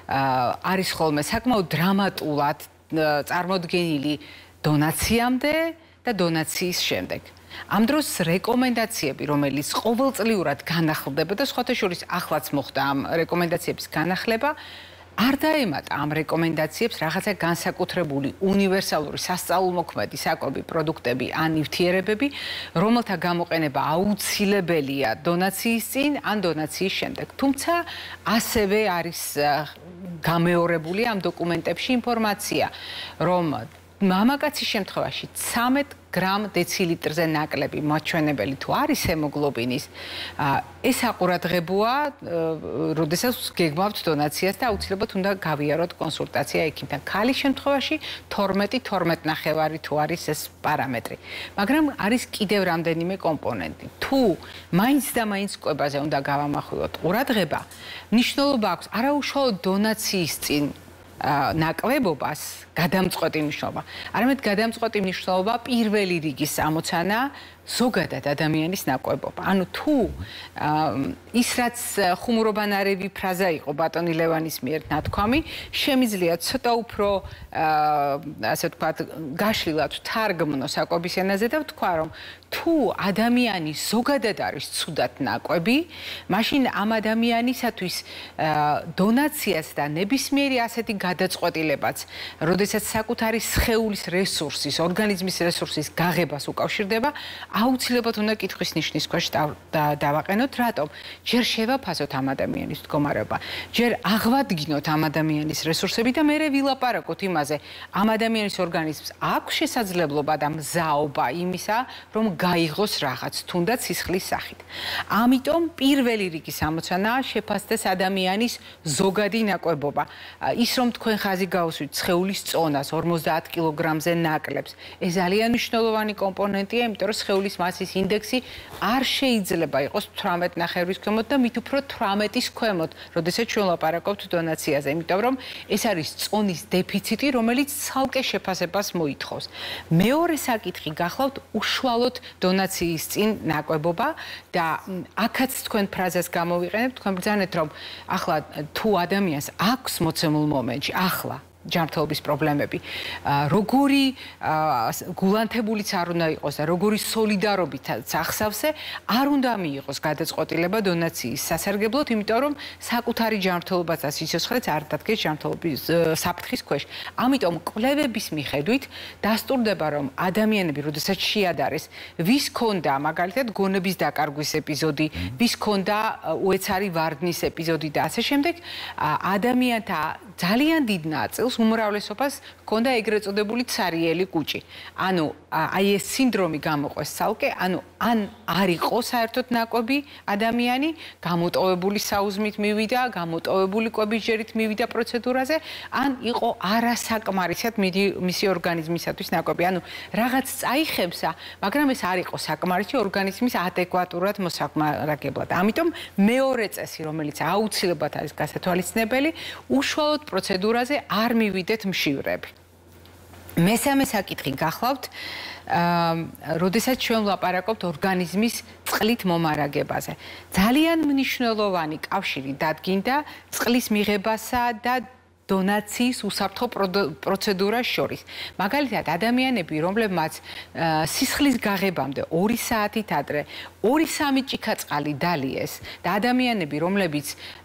არის ხოლმე საკმაოდ დრამატულად წარმოდგენილი დონაციამდე და დონაციის შემდეგ. ამ დროს რეკომენდაციები, რომელიც ყოველწლიურად განახლდება და სხვათა შორის ახლაც მოხდა ამ რეკომენდაციების განახლება, არ დაემატა ამ რეკომენდაციებს რაღაცა განსაკუთრებული უნივერსალური სასწაულმოქმედი საკვები პროდუქტები ან ნივთიერებები, რომელთა გამოყენება აუცილებელია დონაციის წინ ან დონაციის შემდეგ. თუმცა ასევე არის გამეორებული ამ დოკუმენტებში ინფორმაცია, რომ მამაკაცის შემთხვევაში ცამეტ გრამ დეცილიტრზე ნაკლები მაჩვენებელი თუ არის ჰემოგლობინის, ეს აყურადღებოა, როდესაც გეგმავთ დონაციას და აუცილებლად უნდა გავიაროთ კონსულტაცია ექიმთან. ქალის შემთხვევაში თორმეტი თორმეტ ნახევარი თუ არის ეს პარამეტრი. მაგრამ არის კიდევ რამდენიმე კომპონენტი. თუ მაინც და მაინც კვებაზე უნდა გავამახვილოთ ყურადღება, მნიშვნელობა აქვს არა უშუალოდ დონაციის წინ ნაკლებობას გადამწყვეტი მნიშვნელობა. არამედ გადამწყვეტი მნიშვნელობა პირველი რიგის ამოცანა ზოგადად ადამიანის ნაკლებობა. ანუ თუ ის რაც ხუმრობანარევი ფრაზა იყო ბატონი ლევანის მიერ ნათქვამი, შემიძლია ცოტა უფრო ასე ვთქვათ, გაშლილად თარგმნო საკვების ენაზე და ვთქვა, რომ თუ ადამიანი ზოგადად არის ცუდად ნაკვები, მაშინ ამ ადამიანისათვის დონაციას და ნებისმიერი ასეთი გადაწყვეტილებაც, როდესაც საკუთარი სხეულის რესურსის, ორგანიზმის რესურსის გაღებას უკავშირდება, აუცილებლად უნდა კითხვის ნიშნის ქვეშ დავაყენოთ, რატომ? ჯერ შევაფასოთ ამ ადამიანის მდგომარეობა, ჯერ აღვადგინოთ ამ ადამიანის რესურსები და მერე ვილაპარაკოთ იმაზე, ამ ადამიანის ორგანიზმს აქვს შესაძლებლობა და მზაობა იმისა, რომ გაიღოს რაღაც, თუნდაც სისხლის სახით. ამიტომ პირველი რიგის ამოცანაა შეფასდეს ადამიანის ზოგადი ნაკლებობა. ის რომ თქვენ ხაზი გაუსვით სხეულის წონას ორმოცდაათ კილოგრამზე ნაკლებს, ეს ძალიან მნიშვნელოვანი კომპონენტია, იმიტომ რომ სხეულის მასის ინდექსი არ შეიძლება იყოს თვრამეტ ნახევრის ქვემოთ და მით უფრო თვრამეტის ქვემოთ, როდესაც ჩვენ ვლაპარაკობთ დონაციაზე, იმიტომ რომ ეს არის წონის დეფიციტი, რომელიც ცალკე შეფასებას მოითხოვს. მეორე საკითხი გახლავთ უშუალოდ დონაციის წინ ნაკლებობა და აქაც თქვენ ფრაზას გამოვიყენებთ, თქვენ ბრძანეთ, რომ ახლა თუ ადამიანს აქვს მოცემულ მომენტში, ახლა ჯანმრთელობის პრობლემები, როგორი გულანთებულიც არ უნდა იყოს და როგორი სოლიდარობითაც ახსავსე, არ უნდა მიიღოს გადაწყვეტილება დონაციის სასარგებლოდ, იმიტომ რომ საკუთარი ჯანმრთელობაც და სიცოცხლეც არ დადგეს ჯანმრთელობის საფრთხის ქვეშ. ამიტომ კვლევების მიხედვით დასტურდება, რომ ადამიანები, როდესაც შეადარეს, ვის ქონდა მაგალითად გონების დაკარგვის ეპიზოდი, ვის ქონდა უეცარი ვარდნის ეპიზოდი და ასე შემდეგ, ადამიანთა ძალიან დიდ ნაწილს უმრავლესობას ჰქონდა ეგრეთ წოდებული ცარიელი კუჭი. ანუ აი ეს სინდრომი გამოყვეს ცალკე, ანუ ან არ იყო საერთოდ ნაკვები ადამიანი, გამოტოვებული საუზმით მივიდა, გამოტოვებული კვების ჯერით მივიდა პროცედურაზე, ან იყო არასაკმარისად მისი ორგანიზმისათვის ნაკვები. ანუ რაღაც წაიხებსა, მაგრამ ეს არ იყო საკმარისი ორგანიზმის ადეკვატურად მოსახმარაგებლად. ამიტომ მეორე წესი, რომელიც აუცილებლად არის გასათვალისწინებელი, უშუალოდ პროცედურაზე არ მივიდეთ მშივრები. მესამე საკითხი გახლავთ, როდესაც ჩვენ ვლაპარაკობთ ორგანიზმის წყლით მომარაგებაზე. ძალიან მნიშვნელოვანი კავშირი დადგინდა წყლის მიღებასა და დონაციის უსაფრთხო პროცედურას შორის. მაგალითად, ადამიანები, რომლებმაც სისხლის გაღებამდე ორი საათით ადრე ორი სამი ჭიქაწყალი დალიეს და ადამიანები, რომლებიც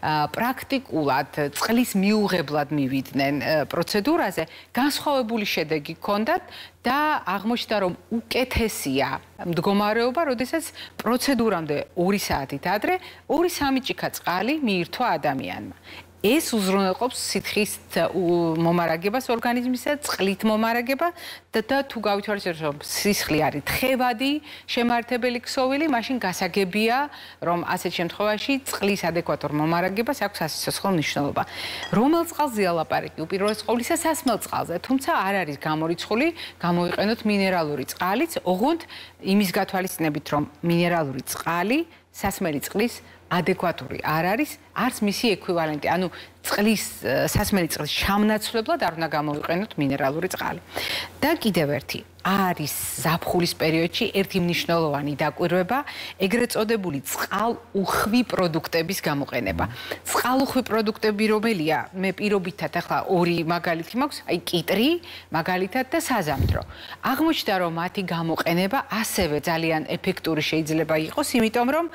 პრაქტიკულად წყლის მიუღებლად მივიდნენ პროცედურაზე, განსხვავებული შედეგი ჰქონდათ და აღმოჩნდა, რომ უკეთესია მდგომარეობა, როდესაც პროცედურამდე ორი საათით ადრე ორი სამი ჭიქაწყალი მიირთვა ადამიანმა. ეს უზრუნველყოფს სითხის მომარაგებას ორგანიზმისა, წყლით მომარაგება და თუ გავითვალისწინებთ, რომ სისხლი არის თხევადი შემართებელი ქსოვილი, მაშინ გასაგებია, რომ ასეთ შემთხვევაში წყლის ადეკვატურ მომარაგებას აქვს სასიცოცხლო მნიშვნელობა. რომელ წყალზეა ლაპარაკი? უპირველეს ყოვლისა სასმელ წყალზე, თუმცა არ არის გამორიცხული, გამოვიყენოთ მინერალური წყალიც, ოღონდ იმის გათვალისწინებით, რომ მინერალური წყალი სასმელი წყლის ადეკვატური არ არის, არც მისი ეკვივალენტი. ანუ წყლის სასმელი წყლის შამნაცვლებლად არ უნდა გამოვიყენოთ მინერალური წყალი. და კიდევ ერთი არის ზაფხულის პერიოდში ერთი მნიშვნელოვანი დაკვირვება, ეგრეთ წოდებული წყალუხვი პროდუქტების გამოყენება. წყალუხვი პროდუქტები რომელია? მე პირობითად ახლა ორი მაგალითი მაქვს, აი კიტრი, მაგალითად და საზამთრო. აღმოჩნდა, რომ მათი გამოყენება ასევე ძალიან ეფექტური შეიძლება იყოს, იმიტომ რომ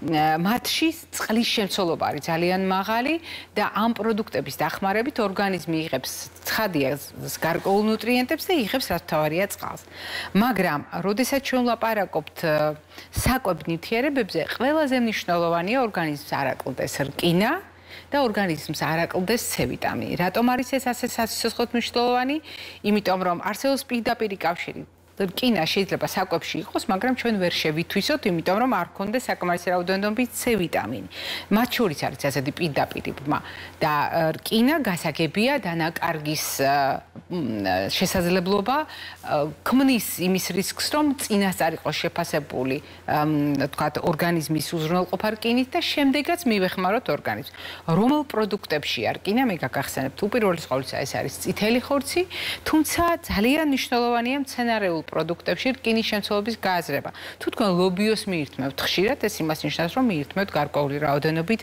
მათში წყლის შემცველობა არის ძალიან მაღალი და ამ პროდუქტების დახმარებით ორგანიზმი იღებს ცხადია გარკვეულ ნუტრიენტებს და იღებს რაც თავარია წყალს. მაგრამ, როდესაც ჩვენ ვლაპარაკობთ საკვებ ნივთიერებებზე, ყველაზე მნიშვნელოვანია ორგანიზმს არ აკლდეს რკინა და ორგანიზმს არ აკლდეს C ვიტამინი. რატომ არის ეს ასე სასიცოცხლოდ მნიშვნელოვანი? იმიტომ რომ არსებობს პირდაპირი კავშირი. რკინა შეიძლება საკვებში იყოს, მაგრამ ჩვენ ვერ შევითვისოთ, იმიტომ რომ არ გქონდეს საკმარისი რაოდენობით C ვიტამინი. მათ შორის არის ასეთი პირდაპირი ბმა და რკინა გასაგებია დანაკარგის შესაძლებლობა ქმნის იმის რისკს, რომ წინასწარ იყოს შეფასებული, თქვათ, ორგანიზმის უზრუნველყოფა რკინით და შემდეგაც მივეხმაროთ ორგანიზმს. რომელ პროდუქტებშია რკინა? მე გაგახსენებთ, უპირველეს ყოვლისა ეს არის წითელი ხორცი, თუმცა ძალიან მნიშვნელოვანია მცენარეულ პროდუქტებში რკინის შემცველობის გააზრება. თუ თქვენ ლობიოს მიირთმევთ ხშირად, ეს იმას ნიშნავს, რომ მიირთმევთ გარკვეული რაოდენობით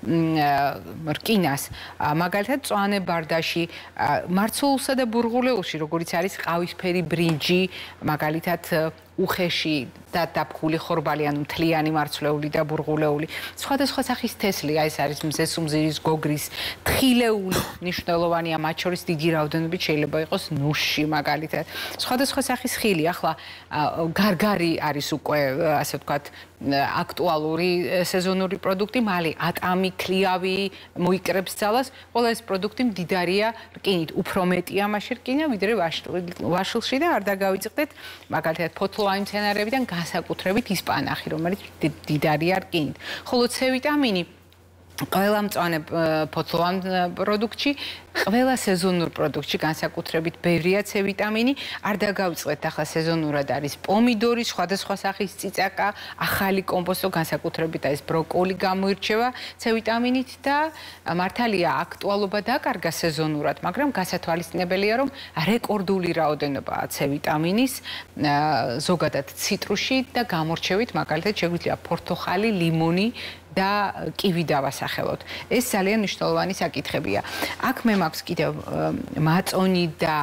რკინას. მაგალითად, მწვანე ბარდაში, მარცვლეულსა და ბურღულეულში, როგორც არის ყავისფერი ბრინჯი, მაგალითად უხეში და დაფქული ხორბალი, ანუ მთლიანი მარცვლეული და ბურღულეული. სხვადასხვა სახის თესლი, ეს არის მზესუმზირის, გოგრის, თხილეული მნიშვნელოვანია, მათ შორის დიდი რაოდენობით შეიძლება იყოს ნუში, მაგალითად. სხვადასხვა სახის ხილი, ახლა გარგარი არის უკვე, ასე ვთქვათ, აქტუალური სეზონური პროდუქტი, მალე ატამი, ქლიავი მოიკრებს ძალას, ყველა ეს პროდუქტი მდიდარია რკინით, უფრო მეტია მაშინ რკინა, ვიდრე ვაშლში და არ დაგავიწყდეთ, მაგალითად, ფოთლოვანი მცენარეებიდან განსაკუთრებით ისპანახი, რომელიც მდიდარია რკინით. ხოლო C ვიტამინი ყველა მწვანე ფოთლოვან პროდუქტში, ყველა სეზონურ პროდუქტში განსაკუთრებით ბევრია C ვიტამინი. არ დაგავიწყეთ, ახლა სეზონურად არის პომიდორი, სხვადასხვა სახის წიწაკა, ახალი კომპოსტო, განსაკუთრებით ეს ბროკოლი გამოირჩევა C ვიტამინით და მართალია აქტუალობა დაკარგა სეზონურად, მაგრამ გასათვალისწინებელია, რომ რეკორდული რაოდენობაა C ვიტამინის ზოგადად ციტრუსში და გამორჩევით, მაგალითად, შეგვიძლია პორტოხალი, ლიმონი და კივი დავასახელოთ. ეს ძალიან მნიშვნელოვანი საკითხებია. აქ მე მაქვს კიდევ მაწონი და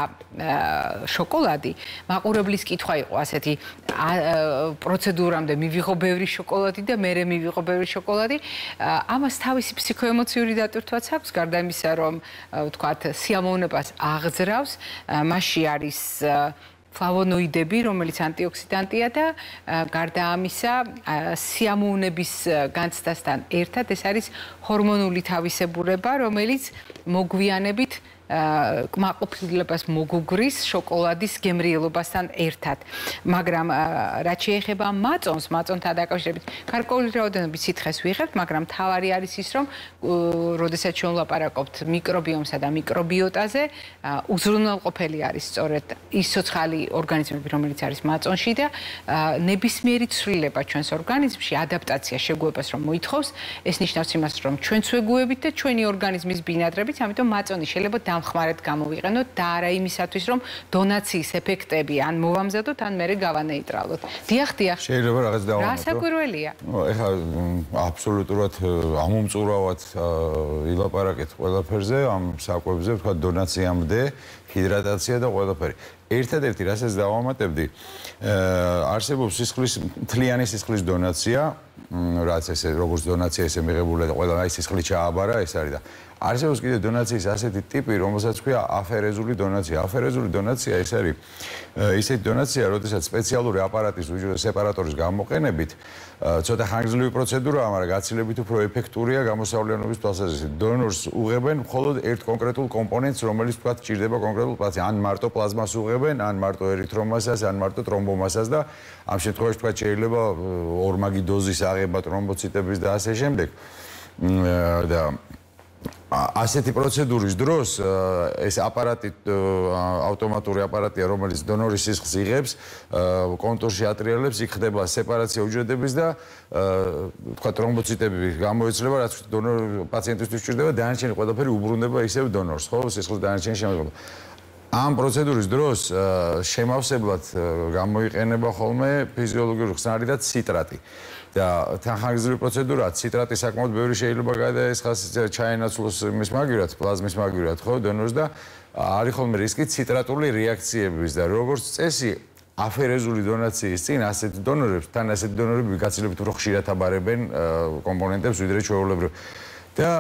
შოკოლადი. მაყურებლის კითხვა იყო ასეთი პროცედურამდე მივიღო ბევრი შოკოლადი და მერე მივიღო ბევრი შოკოლადი. ამას თავისი ფსიქოემოციური დატვირთვაც აქვს, გარდა იმისა, რომ ვთქვათ, სიამოვნებას აღძრავს, მასში არის ფლავონოიდები, რომელიც ანტიოქსიდანტია და გარდა ამისა, სიამოვნების განცდასთან ერთად ეს არის ჰორმონული თავისებურება, რომელიც მოგვიანებით კმაყოფილებას მოგუგრის შოკოლადის გემრიელობასთან ერთად. მაგრამ რაც შეეხება მაწონს, მაწონთან დაკავშირებით გარკვეული რაოდენობის სითხეს ვიღებთ, მაგრამ თავარი არის ის, რომ როდესაც ჩვენ ვლაპარაკობთ მიკრობიომსა და მიკრობიოტაზე, უზრუნველყოფელი არის სწორედ ის ცოცხალი ორგანიზმები, რომელიც არის მაწონში და ნებისმიერი ცვლილება ჩვენს ორგანიზმში, ადაპტაცია შეგვებას რომ მოითხოვს, ეს ნიშნავს იმას, რომ ჩვენც ვეგუებით და ჩვენი ორგანიზმის ბინადრებით, ამიტომ მაწონი შეიძლება სამხმარედ გამოვიყენოთ და არა იმისათვის, რომ დონაციის ეფექტები ან მოვამზადოთ, ან მერე გავანეიტრალოთ. დიახ, დიახ. შეიძლება რაღაც დავამატო. რა საკვირველია? ეხლა აბსოლუტურად ამომწურავად ილაპარაკეთ ყველაფერზე, ამ საკვებზე, თქვა დონაციამდე, ჰიდრატაცია და ყველაფერი. ერთადერთი რასაც დავამატებდი, არსებობს სისხლის მთლიანი სისხლის დონაცია, რაც ესე როგორც დონაცია ესე მიღებული და ყველა აი სისხლი ჩააბარა, ეს არის და არსებობს კიდე დონაციის ასეთი ტიპი, რომელსაც ქვია აფერეზული დონაცია. აფერეზული დონაცია ეს არის ისეთი დონაცია, როდესაც სპეციალური აპარატის სეპარატორის გამოყენებით ცოტა ხანგრძლივი პროცედურაა, მაგრამ გაცილებით უფრო ეფექტურია გამოსავლიანობის თვალსაზრისით. დონორს უღებენ მხოლოდ ერთ კონკრეტულ კომპონენტს, რომელიც თქვა ჭირდება კონკრეტულ პაციენტს, ან მარტო პლაზმას უღებენ, ან მარტო ერითრომასას, ან მარტო ტრომბომასას და ამ შემთხვევაში თქვა შეიძლება ორმაგი დოზის აღება ტრომბოციტების და ასე შემდეგ. და ასეთი პროცედურის დროს ეს აპარატი ავტომატური აპარატია, რომელიც დონორის სისხლს იღებს, კონტურში ატრიალებს, იქ ხდება სეპარაცია უჯრედების და თქვა ტრომბოციტები გამოიცვლება, რაც დონორ პაციენტისთვის ჭირდება, დანარჩენი ყველაფერი უბრუნდება ისევ დონორს, ხო, სისხლის დანარჩენი შემოიღება. ამ პროცედურის დროს შემავსებლად გამოიყენება ხოლმე ფიზიოლოგიური ხსნარი და ციტრატი. და თან ხანგრძლივი პროცედურაა, ციტრატი საკმაოდ ბევრი შეიძლება გადაესხას ჩაენაცვლოს იმის მაგივრად, პლაზმის მაგივრად, ხო, დონორს და არის ხოლმე რისკი ციტრატული რეაქციების და როგორც წესი აფერეზული დონაციის წინ ასეთი დონორებს, თან ასეთი დონორები გაცილებით უფრო ხშირად აბარებენ კომპონენტებს ვიდრე ჩვეულებრივ. და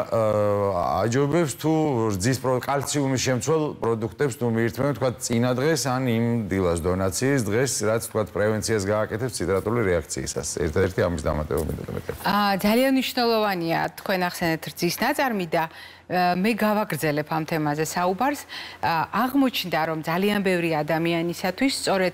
აჯობებს თუ რძის კალციუმის შემცველ პროდუქტებს თუ მიირთმევენ, თქვა წინა დღეს ან იმ დილას დონაციის დღეს, რაც თქვა პრევენციას გააკეთებს ციტრატული რეაქციისას. ერთადერთი ამის დამატება მეტყვი. აა ძალიან მნიშვნელოვანია თქვენ ახსენეთ რძის ნაწარმი და მე გავაგრძელებ ამ თემაზე საუბარს. აღმოჩნდა, რომ ძალიან ბევრი ადამიანისათვის სწორედ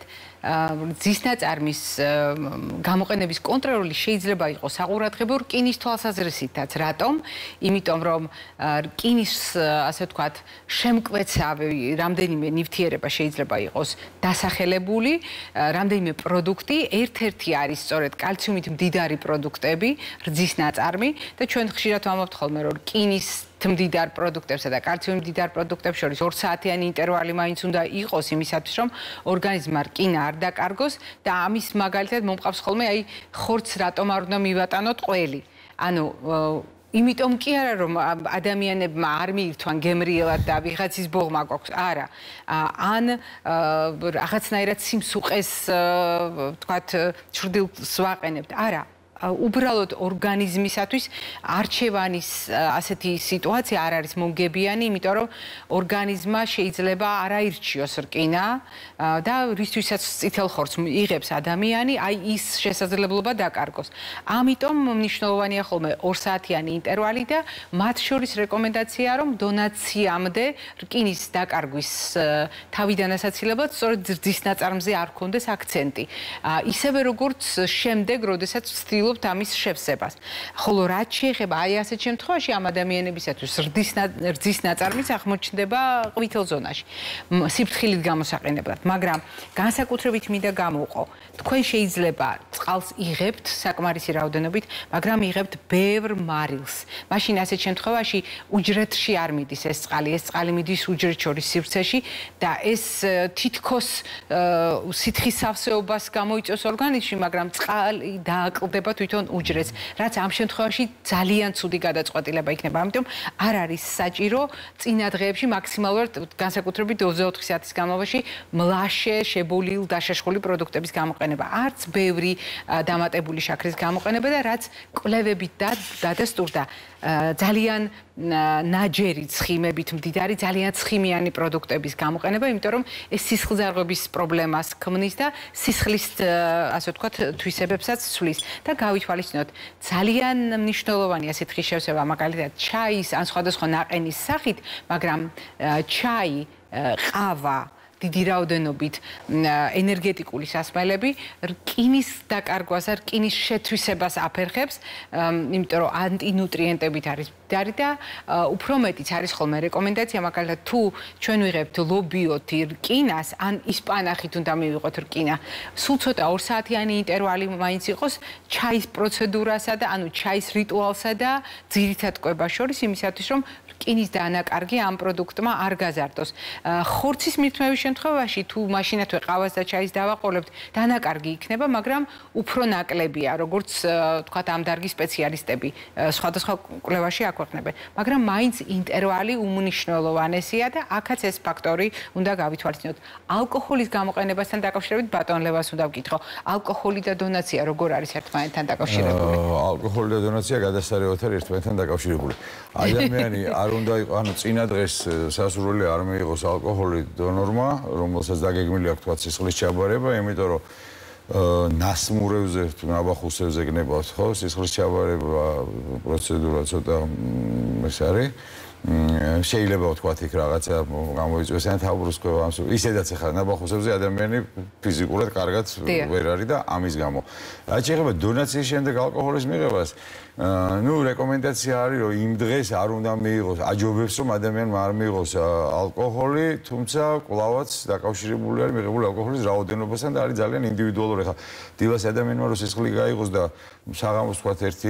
რძის ნაწარმის გამოყენების კონტროლი შეიძლება იყოს საყურადღებო რკინის თვალსაზრისითაც. რატომ? იმიტომ რომ რკინის, ასე ვთქვათ, შემკვეცავი რამდენიმე ნივთიერება შეიძლება იყოს დასახელებული, რამდენიმე პროდუქტი, ერთ-ერთი არის სწორედ კალციუმით მდიდარი პროდუქტები, რძის ნაწარმი და ჩვენ ხშირად ვამბობთ ხოლმე, რომ რკინის მდიდარ პროდუქტებსა და კალციუმით მდიდარ პროდუქტებს შორის ორ საათიანი ინტერვალი მაინც უნდა იყოს იმისათვის, რომ ორგანიზმმა რკინა არ დაკარგოს და ამის მაგალითად მომყავს ხოლმე აი ხორცს რატომ არ უნდა მივატანოთ ყველი. ანუ იმიტომ კი არა რომ ადამიანებმა არ მიირთვან გემრიელად და ვიღაცის ბოღმა გვაქვს, არა. ან რაღაცნაირად სიმსუყეს ვთქვათ ჭრდილს ვაყენებთ, არა. უბრალოდ ორგანიზმისათვის არჩევანის ასეთი სიტუაცია არ არის მომგებიანი, იმიტომ რომ ორგანიზმმა შეიძლება არ აირჩიოს რკინა და რისთვისაც წითელ ხორცს იღებს ადამიანი, აი ის შესაძლებლობა დაკარგოს. ამიტომ მნიშვნელოვანია ხოლმე ორ საათიანი ინტერვალი და მათ შორის რეკომენდაცია, რომ დონაციამდე რკინის დაკარგვის თავიდან ასაცილებლად სწორედ რძის ნაწარმზე არ ქონდეს აქცენტი. ისევე როგორც შემდეგ, როდესაც ვცდილობ ამის შევსებას. ხოლო რაც შეეხება აი ასეთ შემთხვევაში ამ ადამიანებისათვის რძის ნაწარმიც აღმოჩნდება ყვითელ ზონაში. სიფრთხილით გამოსაყენებლად, მაგრამ განსაკუთრებით მინდა გამოვყო. თქვენ შეიძლება წყალს იღებთ საკმარისი რაოდენობით, მაგრამ იღებთ ბევრ მარილს. მაშინ ასეთ შემთხვევაში უჯრედში არ მიდის ეს წყალი, ეს წყალი მიდის უჯრედს შორის სივრცეში და ეს თითქოს სითხის სავსეობას გამოიწვევს ორგანიზმში, მაგრამ წყალი დააკლდება თვითონ უჯრედს, რაც ამ შემთხვევაში ძალიან ცუდი გადაწყვეტილება იქნება. ამიტომ არ არის საჭირო წინა დღეებში მაქსიმალურად განსაკუთრებით ოცდაოთხი საათის განმავლობაში მლაშე, შებოლილ, დაშაშხული პროდუქტების გამოყენება. არც ბევრი დამატებული შაქრის გამოყენება და რაც კვლევებით დადასტურდა ძალიან ნაჯერი ცხიმებით მდიდარი, ძალიან ცხიმიანი პროდუქტების გამოყენება, იმიტომ რომ ეს სისხლძარღვების პრობლემას ქმნის და სისხლის, ასე ვთქვათ, თვისებებსაც ცვლის. და გავითვალისწინოთ, ძალიან მნიშვნელოვანია სითხის შევსება, მაგალითად, ჩაის ან სხვადასხვა ნაყენის სახით, მაგრამ ჩაი, ყავა, დიდი რაოდენობით ენერგეტიკული სასმელები რკინის დაკარგვას და რკინის შეთვისებას აფერხებს, იმიტომ რომ ანტინუტრიენტებით არის მდიდარი და უფრო მეტიც არის ხოლმე რეკომენდაცია, მაგალითად თუ ჩვენ ვიღებთ ლობიოთ რკინას, ან ისპანახით უნდა მივიღოთ რკინა, სულ ცოტა ორ საათიანი ინტერვალი მაინც იყოს ჩაის პროცედურასა და ანუ ჩაის რიტუალსა და ძირითად კვებას შორის იმისათვის რომ რკინის დანაკარგი ამ პროდუქტმა არ გაზარდოს. ხორცის მირთმევის შემთხვევაში თუ მაშინათვე ყავას და ჩაის დავაყოლებთ, დანაკარგი იქნება, მაგრამ უფრო ნაკლებია, როგორც თქვათ ამ დარგის სპეციალისტები სხვადასხვა კვლევაში აქვეყნებენ. მაგრამ მაინც ინტერვალი უმნიშვნელოვანესია და აქაც ეს ფაქტორი უნდა გავითვალისწინოთ. ალკოჰოლის გამოყენებასთან დაკავშირებით ბატონ ლევას უნდა ვკითხო. ალკოჰოლი და დონაცია როგორ არის ერთმანეთთან დაკავშირებული? ალკოჰოლი და დონაცია გადასარევად არის ერთმანეთთან დაკავშირებული. ადამიანი არ უნდა იყო, ანუ წინა დღეს სასურველი არ მიიღოს ალკოჰოლი დონორმა, რომელსაც დაგეგმილი აქვს თქვა სისხლის ჩაბარება, იმიტომ რომ ნასმურებზე თუ ნაბახუსებზე გნებავთ, ხო, სისხლის ჩაბარება პროცედურა ცოტა ეს არის. შეიძლება ვთქვათ იქ რაღაცა გამოიწვიოს ან თავბრუსკოვა ამ ისედაც ახლა ნაბახუსებზე ადამიანი ფიზიკურად კარგად ვერ არის და ამის გამო. რაც შეეხება დონაციის შემდეგ ალკოჰოლის მიღებას, ну რეკომენდაცია არის რომ იმ დღეს არ უნდა მიიღოს, აჯობებს რომ ადამიანმა არ მიიღოს ალკოჰოლი, თუმცა კვლავაც დაკავშირებული არის მიღებული ალკოჰოლის რაოდენობასთან და არის ძალიან ინდივიდუალური. ხა დილას ადამიანმა რომ სისხლი გაიღოს და საღამოს ვთქვათ ერთი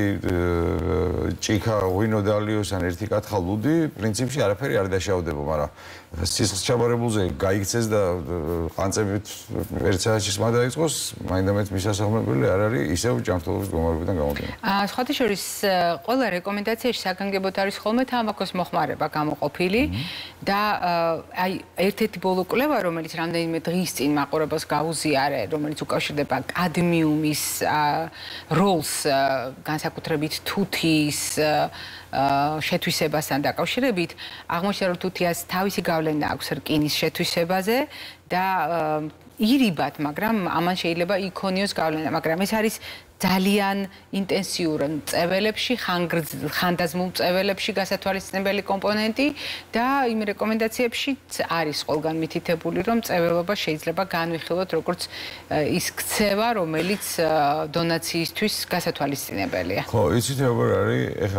ჭიქა ღვინო დალიოს ან ერთი კათხა ლუდი, პრინციპში არაფერი არ დაშავდება, მაგრამ სისხლის ჩაბარებულზე გაიქცეს და ყანწებით ერთ საათში სმა დაიწყოს, მაინდამაინც მისასალმებელი არ არის ისევ ჯანმრთელობის მდგომარეობიდან გამომდინარე. აა სხვათა შორის ყველა რეკომენდაციაში საგანგებოდ არის ხოლმე თამბაქოს მოხმარება გამოყოფილი და აი ერთ-ერთი ბოლო კვლევა, რომელიც რამდენიმე დღის წინ მაყურებელს გაუზიარე, რომელიც უკავშირდება კადმიუმის როლს განსაკუთრებით თუთის შეთვისებასთან დაკავშირებით, აღმოჩნდა რომ თუთიას თავისი გავლენა აქვს რკინის შეთვისებაზე და ირიბად, მაგრამ ამან შეიძლება იქონიოს გავლენა, მაგრამ ეს არის ძალიან ინტენსიურ მწველებში, ხანდაზმულ მწველებში გასათვალისწინებელი კომპონენტი და იმ რეკომენდაციებშიც არის ყველგან მითითებული, რომ მწველობა შეიძლება განვიხილოთ როგორც ის ქცევა, რომელიც დონაციისთვის გასათვალისწინებელია. ხო, იცით როგორ არის, ეხლა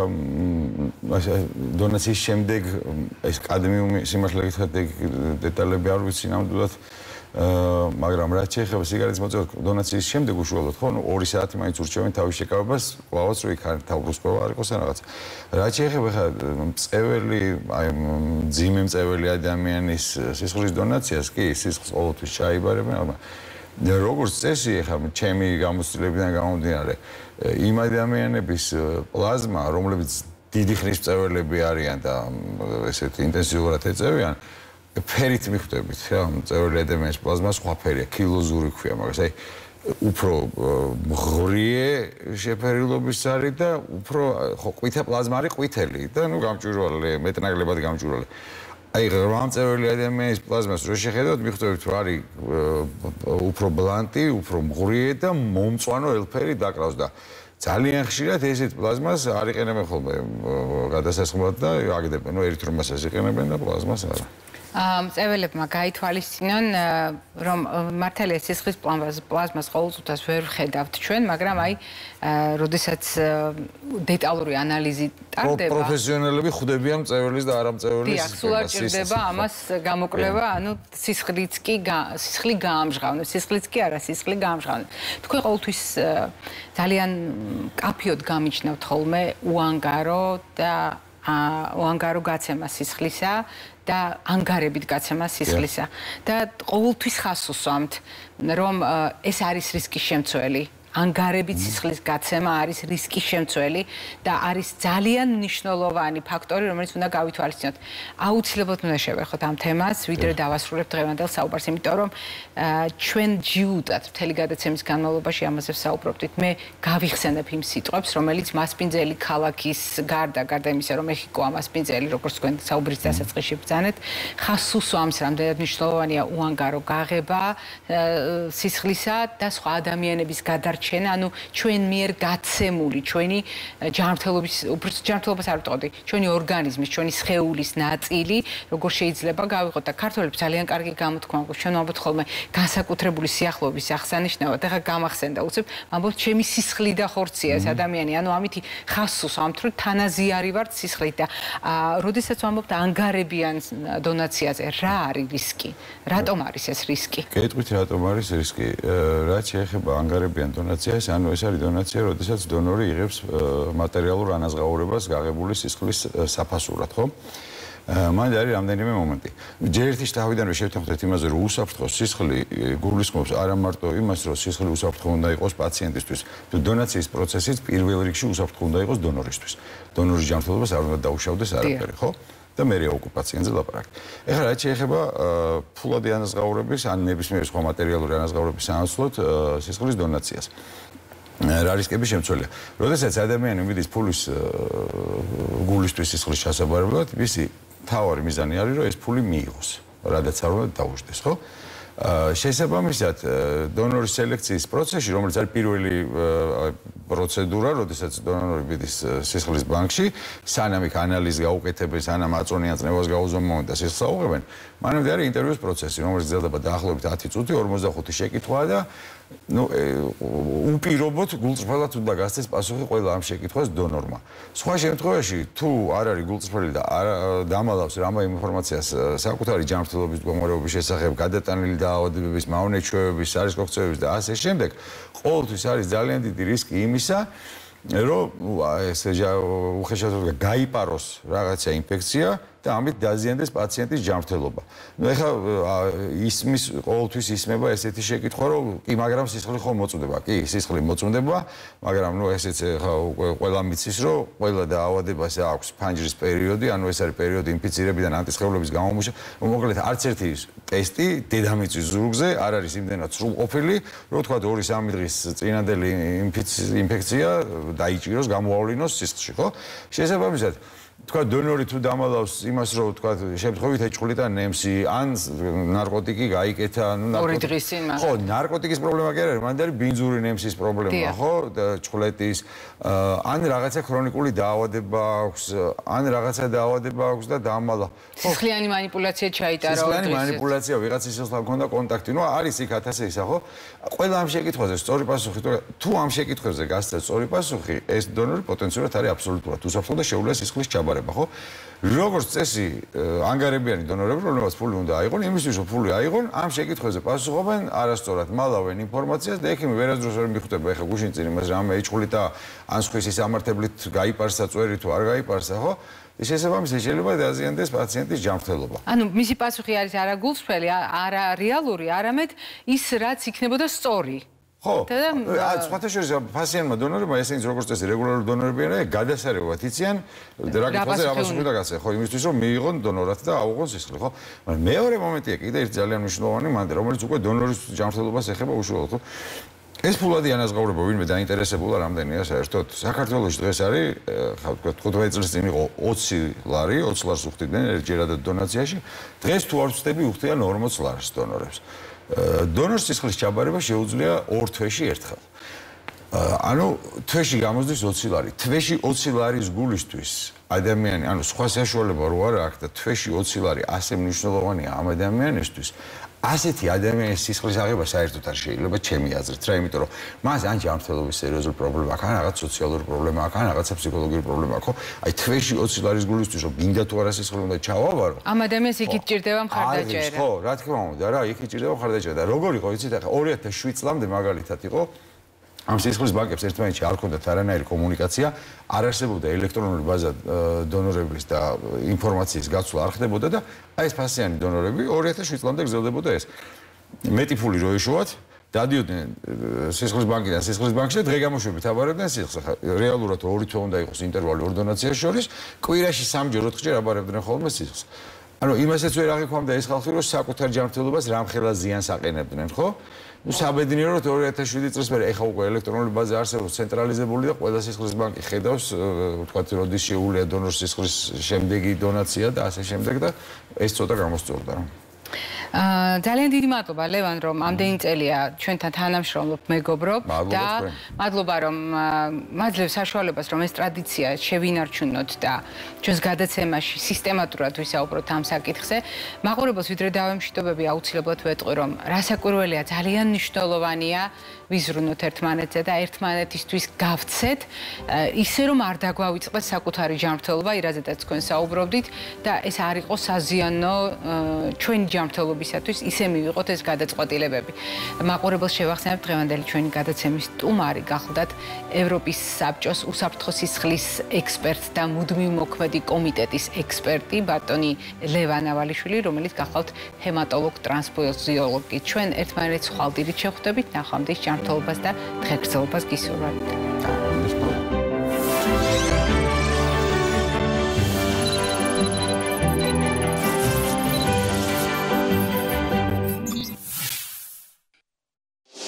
დონაციის შემდეგ ეს კადმიუმი სიმართლე გითხრათ დეტალები არ ვიცი ნამდვილად მაგრამ რაც შეეხება სიგარეტის მოწევას დონაციის შემდეგ უშუალოდ ხო ორი საათი მაინც ურჩევენ თავის შეკავებას კვლავაც რო იქ თავბრუსკოვა არ იყოს ან რაღაც რაც შეეხება ხა მწეველი აი ძიმე მწეველი ადამიანის სისხლის დონაციას კი სისხლს ყოველთვის ჩაიბარებენ მაგრამ როგორც წესი ხა ჩემი გამოცდილებიდან გამომდინარე იმ ადამიანების პლაზმა რომლებიც დიდი ხნის მწეველები არიან და ესეთ ინტენსიურად ეწევიან ფერით მიხვდებით რა მწვერვალი ადამიანის პლაზმა სხვა ფერია კილოზური ქვია მაგას აი უფრო მღრიე შეფერილობის არის და უფრო ხო ყვითა პლაზმა არის ყვითელი და ნუ გამჭვირვალე მეტნაკლებად გამჭვირვალე აი მწვერვალი ადამიანის პლაზმას რო შეხედავთ მიხვდებით რომ არის უფრო ბლანტი უფრო მღრიე და მომწვანო ელფერი დაკრავს და ძალიან ხშირად ესეთ პლაზმას არ იყენებენ ხოლმე გადასასხმად და აგდებენ ნუ ერითრომასას იყენებენ და პლაზმას არა მწველებმა გაითვალისწინონ რომ მართალია სისხლის პლაზმას ყოველწუთას ვერ ვხედავთ ჩვენ, მაგრამ აი როდესაც დეტალური ანალიზი ტარდება პროფესიონალები ხვდებიან მწველის და არამწველის დიახ, სულ არ ჭირდება ამას გამოკვლევა, ანუ სისხლიც კი სისხლი გაამჟღავნებს, სისხლიც კი არა, სისხლი გაამჟღავნებს. თქვენ ყოველთვის ძალიან კაფიოდ გამიჩნევთ ხოლმე უანგარო და უანგარო გაცემა სისხლისა და ანგარებით გაცემა სისხლისა და ყოველთვის ხაზს უსვამთ რომ ეს არის რისკის შემცველი ანგარებით სისხლის გაცემა არის რისკის შემცველი და არის ძალიან მნიშვნელოვანი ფაქტორი რომელიც უნდა გავითვალისწინოთ. აუცილებლად უნდა შევეხოთ ამ თემას, ვიდრე დავასრულებთ დღევანდელ საუბარს, იმიტომ რომ ჩვენ ჯიუტად მთელი გადაცემის განმავლობაში ამაზე ვსაუბრობთ. მე გავიხსენებ იმ სიტყვებს, რომელიც მასპინძელი ქალაქის გარდა, გარდა იმისა, რომ მეხიკოა მასპინძელი, როგორც თქვენ საუბრის დასაწყისში ბრძანეთ, ხაზს უსვამს, რამდენად მნიშვნელოვანია უანგარო გაღება სისხლისა და სხვა ადამიანების გადარჩენა გადარჩენა, ანუ ჩვენ მიერ გაცემული ჩვენი ჯანმრთელობის, უბრალოდ ჯანმრთელობას არ ვიტყოდი, ჩვენი ორგანიზმის, ჩვენი სხეულის ნაწილი, როგორ შეიძლება გავიყოთ და ქართველებს ძალიან კარგი გამოთქმა აქვს. ჩვენ ვამბობთ ხოლმე განსაკუთრებული სიახლოების აღსანიშნავად. ეხლა გამახსენდა უცებ, ვამბობთ ჩემი სისხლი და ხორცია ეს ადამიანი, ანუ ამითი ხასოს ამთ რომ თანაზიარი ვართ სისხლით და როდესაც ვამბობთ ანგარებიან დონაციაზე, რა არის რისკი? რატომ არის ეს რისკი? გეტყვით რატომ არის რისკი? რაც შეეხება ანგარებიან დონაციას, ანუ ეს არის დონაცია, როდესაც დონორი იღებს მატერიალურ ანაზღაურებას გაღებული სისხლის საფასურად, ხო? მან არის რამდენიმე მომენტი. ჯერ ერთი შტავიდანვე შევთანხმდეთ იმაზე, რომ უსაფრთხო სისხლი გულისხმობს არა მარტო იმას, რომ სისხლი უსაფრთხო უნდა იყოს პაციენტისთვის, თუ დონაციის პროცესიც პირველ რიგში უსაფრთხო უნდა იყოს დონორისთვის. დონორის ჯანმრთელობას არ უნდა დაუშავდეს არაფერი, ხო? და მერე უკვე პაციენტზე ლაპარაკი. ეხლა რაც შეეხება ფულადი ანაზღაურების, ან ნებისმიერი სხვა მატერიალური ანაზღაურების სანაცვლოდ სისხლის დონაციას. რა რისკები შემცველია. როდესაც ადამიანი მიდის ფულის გულისთვის სისხლის ჩასაბარებლად, მისი თავარი მიზანი არის, რომ ეს ფული მიიღოს, რადგან არ უნდა დაუშვდეს, ხო? შესაბამისად, დონორის სელექციის პროცესში, რომელიც არის პირველი პროცედურა, როდესაც დონორი მიდის სისხლის ბანკში, სანამ იქ ანალიზი გაუკეთებენ, სანამ აწონიან წნევას გაუზომავენ და სისხლს აუღებენ, მანამდე არის ინტერვიუს პროცესი, რომელიც გრძელდება დაახლოებით ათი წუთი, ორმოცდახუთი შეკითხვაა და ну, უპირობოდ გულწრფელად უნდა გასცეს პასუხი ყველა ამ შეკითხვას დონორმა. სხვა შემთხვევაში, თუ არ არის გულწრფელი და არ დამალავს რამა ინფორმაციას საკუთარი ჯანმრთელობის მდგომარეობის შესახებ, გადატანილი დაავადებების, მავნე ჩვევების, სარისკო ქცევების და ასე შემდეგ, ყოველთვის არის ძალიან დიდი რისკი იმისა, რომ ეს უხეშად გაიპაროს რაღაცა ინფექცია და ამით დაზიანდეს პაციენტის ჯანმრთელობა. ნუ ეხლა ისმის ყოველთვის ისმება ესეთი შეკითხვა, რომ კი, მაგრამ სისხლი ხომ მოწმდება? კი, სისხლი მოწმდება, მაგრამ ნუ ესეც ეხლა ყველა მიცის, რომ ყველა დაავადებას აქვს ფანჯრის პერიოდი, ანუ ეს არის პერიოდი ინფიცირებიდან ანტისხეულების გამომუშვა. მოკლედ, არც ერთი ტესტი დედამიწის ზურგზე არ არის იმდენად სრულყოფილი, რომ თქვა ორი სამი დღის წინანდელი ინფექცია დაიჭიროს, გამოავლინოს სისხლში, ხო? შესაბამისად, თქვა დონორი თუ დამალავს იმას, რომ თქვა შემთხვევით ეჭყვლიტა ნემსი, ან ნარკოტიკი გაიკეთა, ანუ ორი დღის წინ მაგათ. ხო, ნარკოტიკის პრობლემა კი არ არის, მანდ არის ბინძური ნემსის პრობლემა, ხო? ჭყლეტის, ან რაღაცა ქრონიკული დაავადება აქვს, ან რაღაცა დაავადება აქვს და დამალა. სისხლიანი манипуляცია ჩაიტარა ორი დღის. სისხლიანი манипуляცია ვიღაცის სისხლთან ჰქონდა კონტაქტი. ნუ არის იქ ათასი ისა, ხო? ყველა ამ შეკითხვაზე სწორი პასუხი, თუ ამ შეკითხვებზე გასცეს სწორი პასუხი, ეს დონორი პოტენციურად არის აბსოლუტურად უსაფრთხო და შეუძლია სისხლის ჩაბარება, ხო? როგორც წესი, ანგარებიანი დონორები, რომელსაც ფული უნდა აიღონ, იმისთვის რომ ფული აიღონ, ამ შეკითხვაზე პასუხობენ, არასწორად მალავენ ინფორმაციას და ექიმი ვერასდროს ვერ მიხვდება, ეხლა გუშინ წინ იმას რამე ეჭყვლიტა, ან სხვისი სამართლებით გაიპარსა წვერი თუ არ გაიპარსა, ხო? შესაბამისად შეიძლება დაზიანდეს პაციენტის ჯანმრთელობა. ანუ მისი პასუხი არის არა გულწრფელი, არა რეალური, არამედ ის რაც იქნებოდა სწორი. ხო, სხვათა შორის პაციენტმა დონორებმა ესენიც როგორც წესი რეგულარული დონორები არიან, გადასარევად იციან რა კითხვაზე რა პასუხი უნდა გასცენ, ხო, იმისთვის რომ მიიღონ დონორად და აუღონ სისხლი, ხო? მაგრამ მეორე მომენტია კიდე ერთი ძალიან მნიშვნელოვანი მომენტი, რომელიც უკვე დონორის ჯანმრთელობას ეხება უშუალოდ, ხო? ეს ფულადი ანაზღაურება ვინმე დაინტერესებულა რამდენია საერთოდ საქართველოში დღეს არის, ხა ვთქვათ, თხუთმეტი წლის წინ იყო ოცი ლარი, ოცი ლარს უხდიდნენ ერთჯერადად დონაციაში. დღეს თუ არ ვწდები, უხდიან ორმოც ლარს დონორებს. დონორის სისხლის ჩაბარება შეუძლია ორ თვეში ერთხელ. ანუ თვეში გამოსდის ოცი ლარი. თვეში ოცი ლარის გულისთვის ადამიანი, ანუ სხვა საშუალება რო არ აქვს და თვეში ოცი ლარი ასე მნიშვნელოვანია ამ ადამიანისთვის. ასეთი ადამიანის სისხლის აღება საერთოდ არ შეიძლება ჩემი აზრით, რა, იმიტომ რომ მას ან ჯანმრთელობის სერიოზული პრობლემა აქვს, ან რაღაც სოციალური პრობლემა აქვს, ან რაღაცა ფსიქოლოგიური პრობლემა აქვს, ხო? აი თვეში ოცი ლარის გულისთვის რომ გინდა თუ არა სისხლი უნდა ჩავაბარო. ამ ადამიანს იქით ჭირდება მხარდაჭერა. ხო, რა თქმა უნდა, რა, იქით ჭირდება მხარდაჭერა და როგორ იყო, იცით, ახლა ორი ათას შვიდ წლამდე მაგალითად იყო ამ სისხლის ბანკებს ერთმანეთში არ ჰქონდათ არანაირი კომუნიკაცია, არ არსებობდა ელექტრონული ბაზა დონორების და ინფორმაციის გაცვლა არ ხდებოდა და აი ეს ფასიანი დონორები ორი ათას შვიდ წლამდე გრძელდებოდა ეს. მეტი ფული რო ეშუათ, დადიოდნენ სისხლის ბანკიდან სისხლის ბანკში და დღე-გამოშვებით აბარებდნენ სისხლს. რეალურად ორი თვე უნდა იყოს ინტერვალი ორ დონაციაში შორის, კვირაში სამჯერ ოთხჯერ აბარებდნენ ხოლმე სისხლს. ანუ იმასაც ვერ აღიქვამდა ეს ხალხი, რომ საკუთარ ჯანმრთელობას რამხელა ზიანს აყენებდნენ, ხო? ну საბედნიეროდ ორი ათას შვიდი წლის მერე ეხა უკვე ელექტრონული ბაზა არსებობს ცენტრალიზებული და ყველა სისხლის ბანკი ხედავს ვთქვათ როდის შეუულია დონორის სისხლის შემდეგი დონაცია და ასე შემდეგ და ეს ცოტა გამოსწორდა. ძალიან დიდი მადლობა ლევან, რომ ამდენი წელია ჩვენთან თანამშრომლობ, მეგობრობ და მადლობა რომ მაძლევ საშუალებას რომ ეს ტრადიცია შევინარჩუნოთ და ჩვენს გადაცემაში სისტემატურად ვისაუბროთ ამ საკითხზე. მაყურებელს ვიდრე დავემშვიდობები აუცილებლად ვეტყვი რომ რასაკვირველია ძალიან მნიშვნელოვანია ვიზრუნოთ ერთმანეთზე და ერთმანეთისთვის გავცეთ ისე რომ არ დაგვავიწყდეს საკუთარი ჯანმრთელობა, irაზედაც თქვენ საუბრობდით და ეს არ იყოს საზიანო ჩვენი ჯანმრთელობისათვის ისე მივიღოთ ეს გადაწყვეტილებები. მაყურებელს შევახსენებ დღევანდელი ჩვენი გადაცემის სტუმარი გახლდათ ევროპის საბჭოს უსაფრთხო სისხლის ექსპერტი და მუდმივ მოქმედი კომიტეტის ექსპერტი ბატონი ლევან ავალიშვილი, რომელიც გახლავთ ჰემატოლოგ ტრანსფუზიოლოგი. ჩვენ ერთმანეთს ხვალდირით შევხვდებით, ნახვამდის ჯანმრთელობას და დღეგრძელობას გისურვებთ.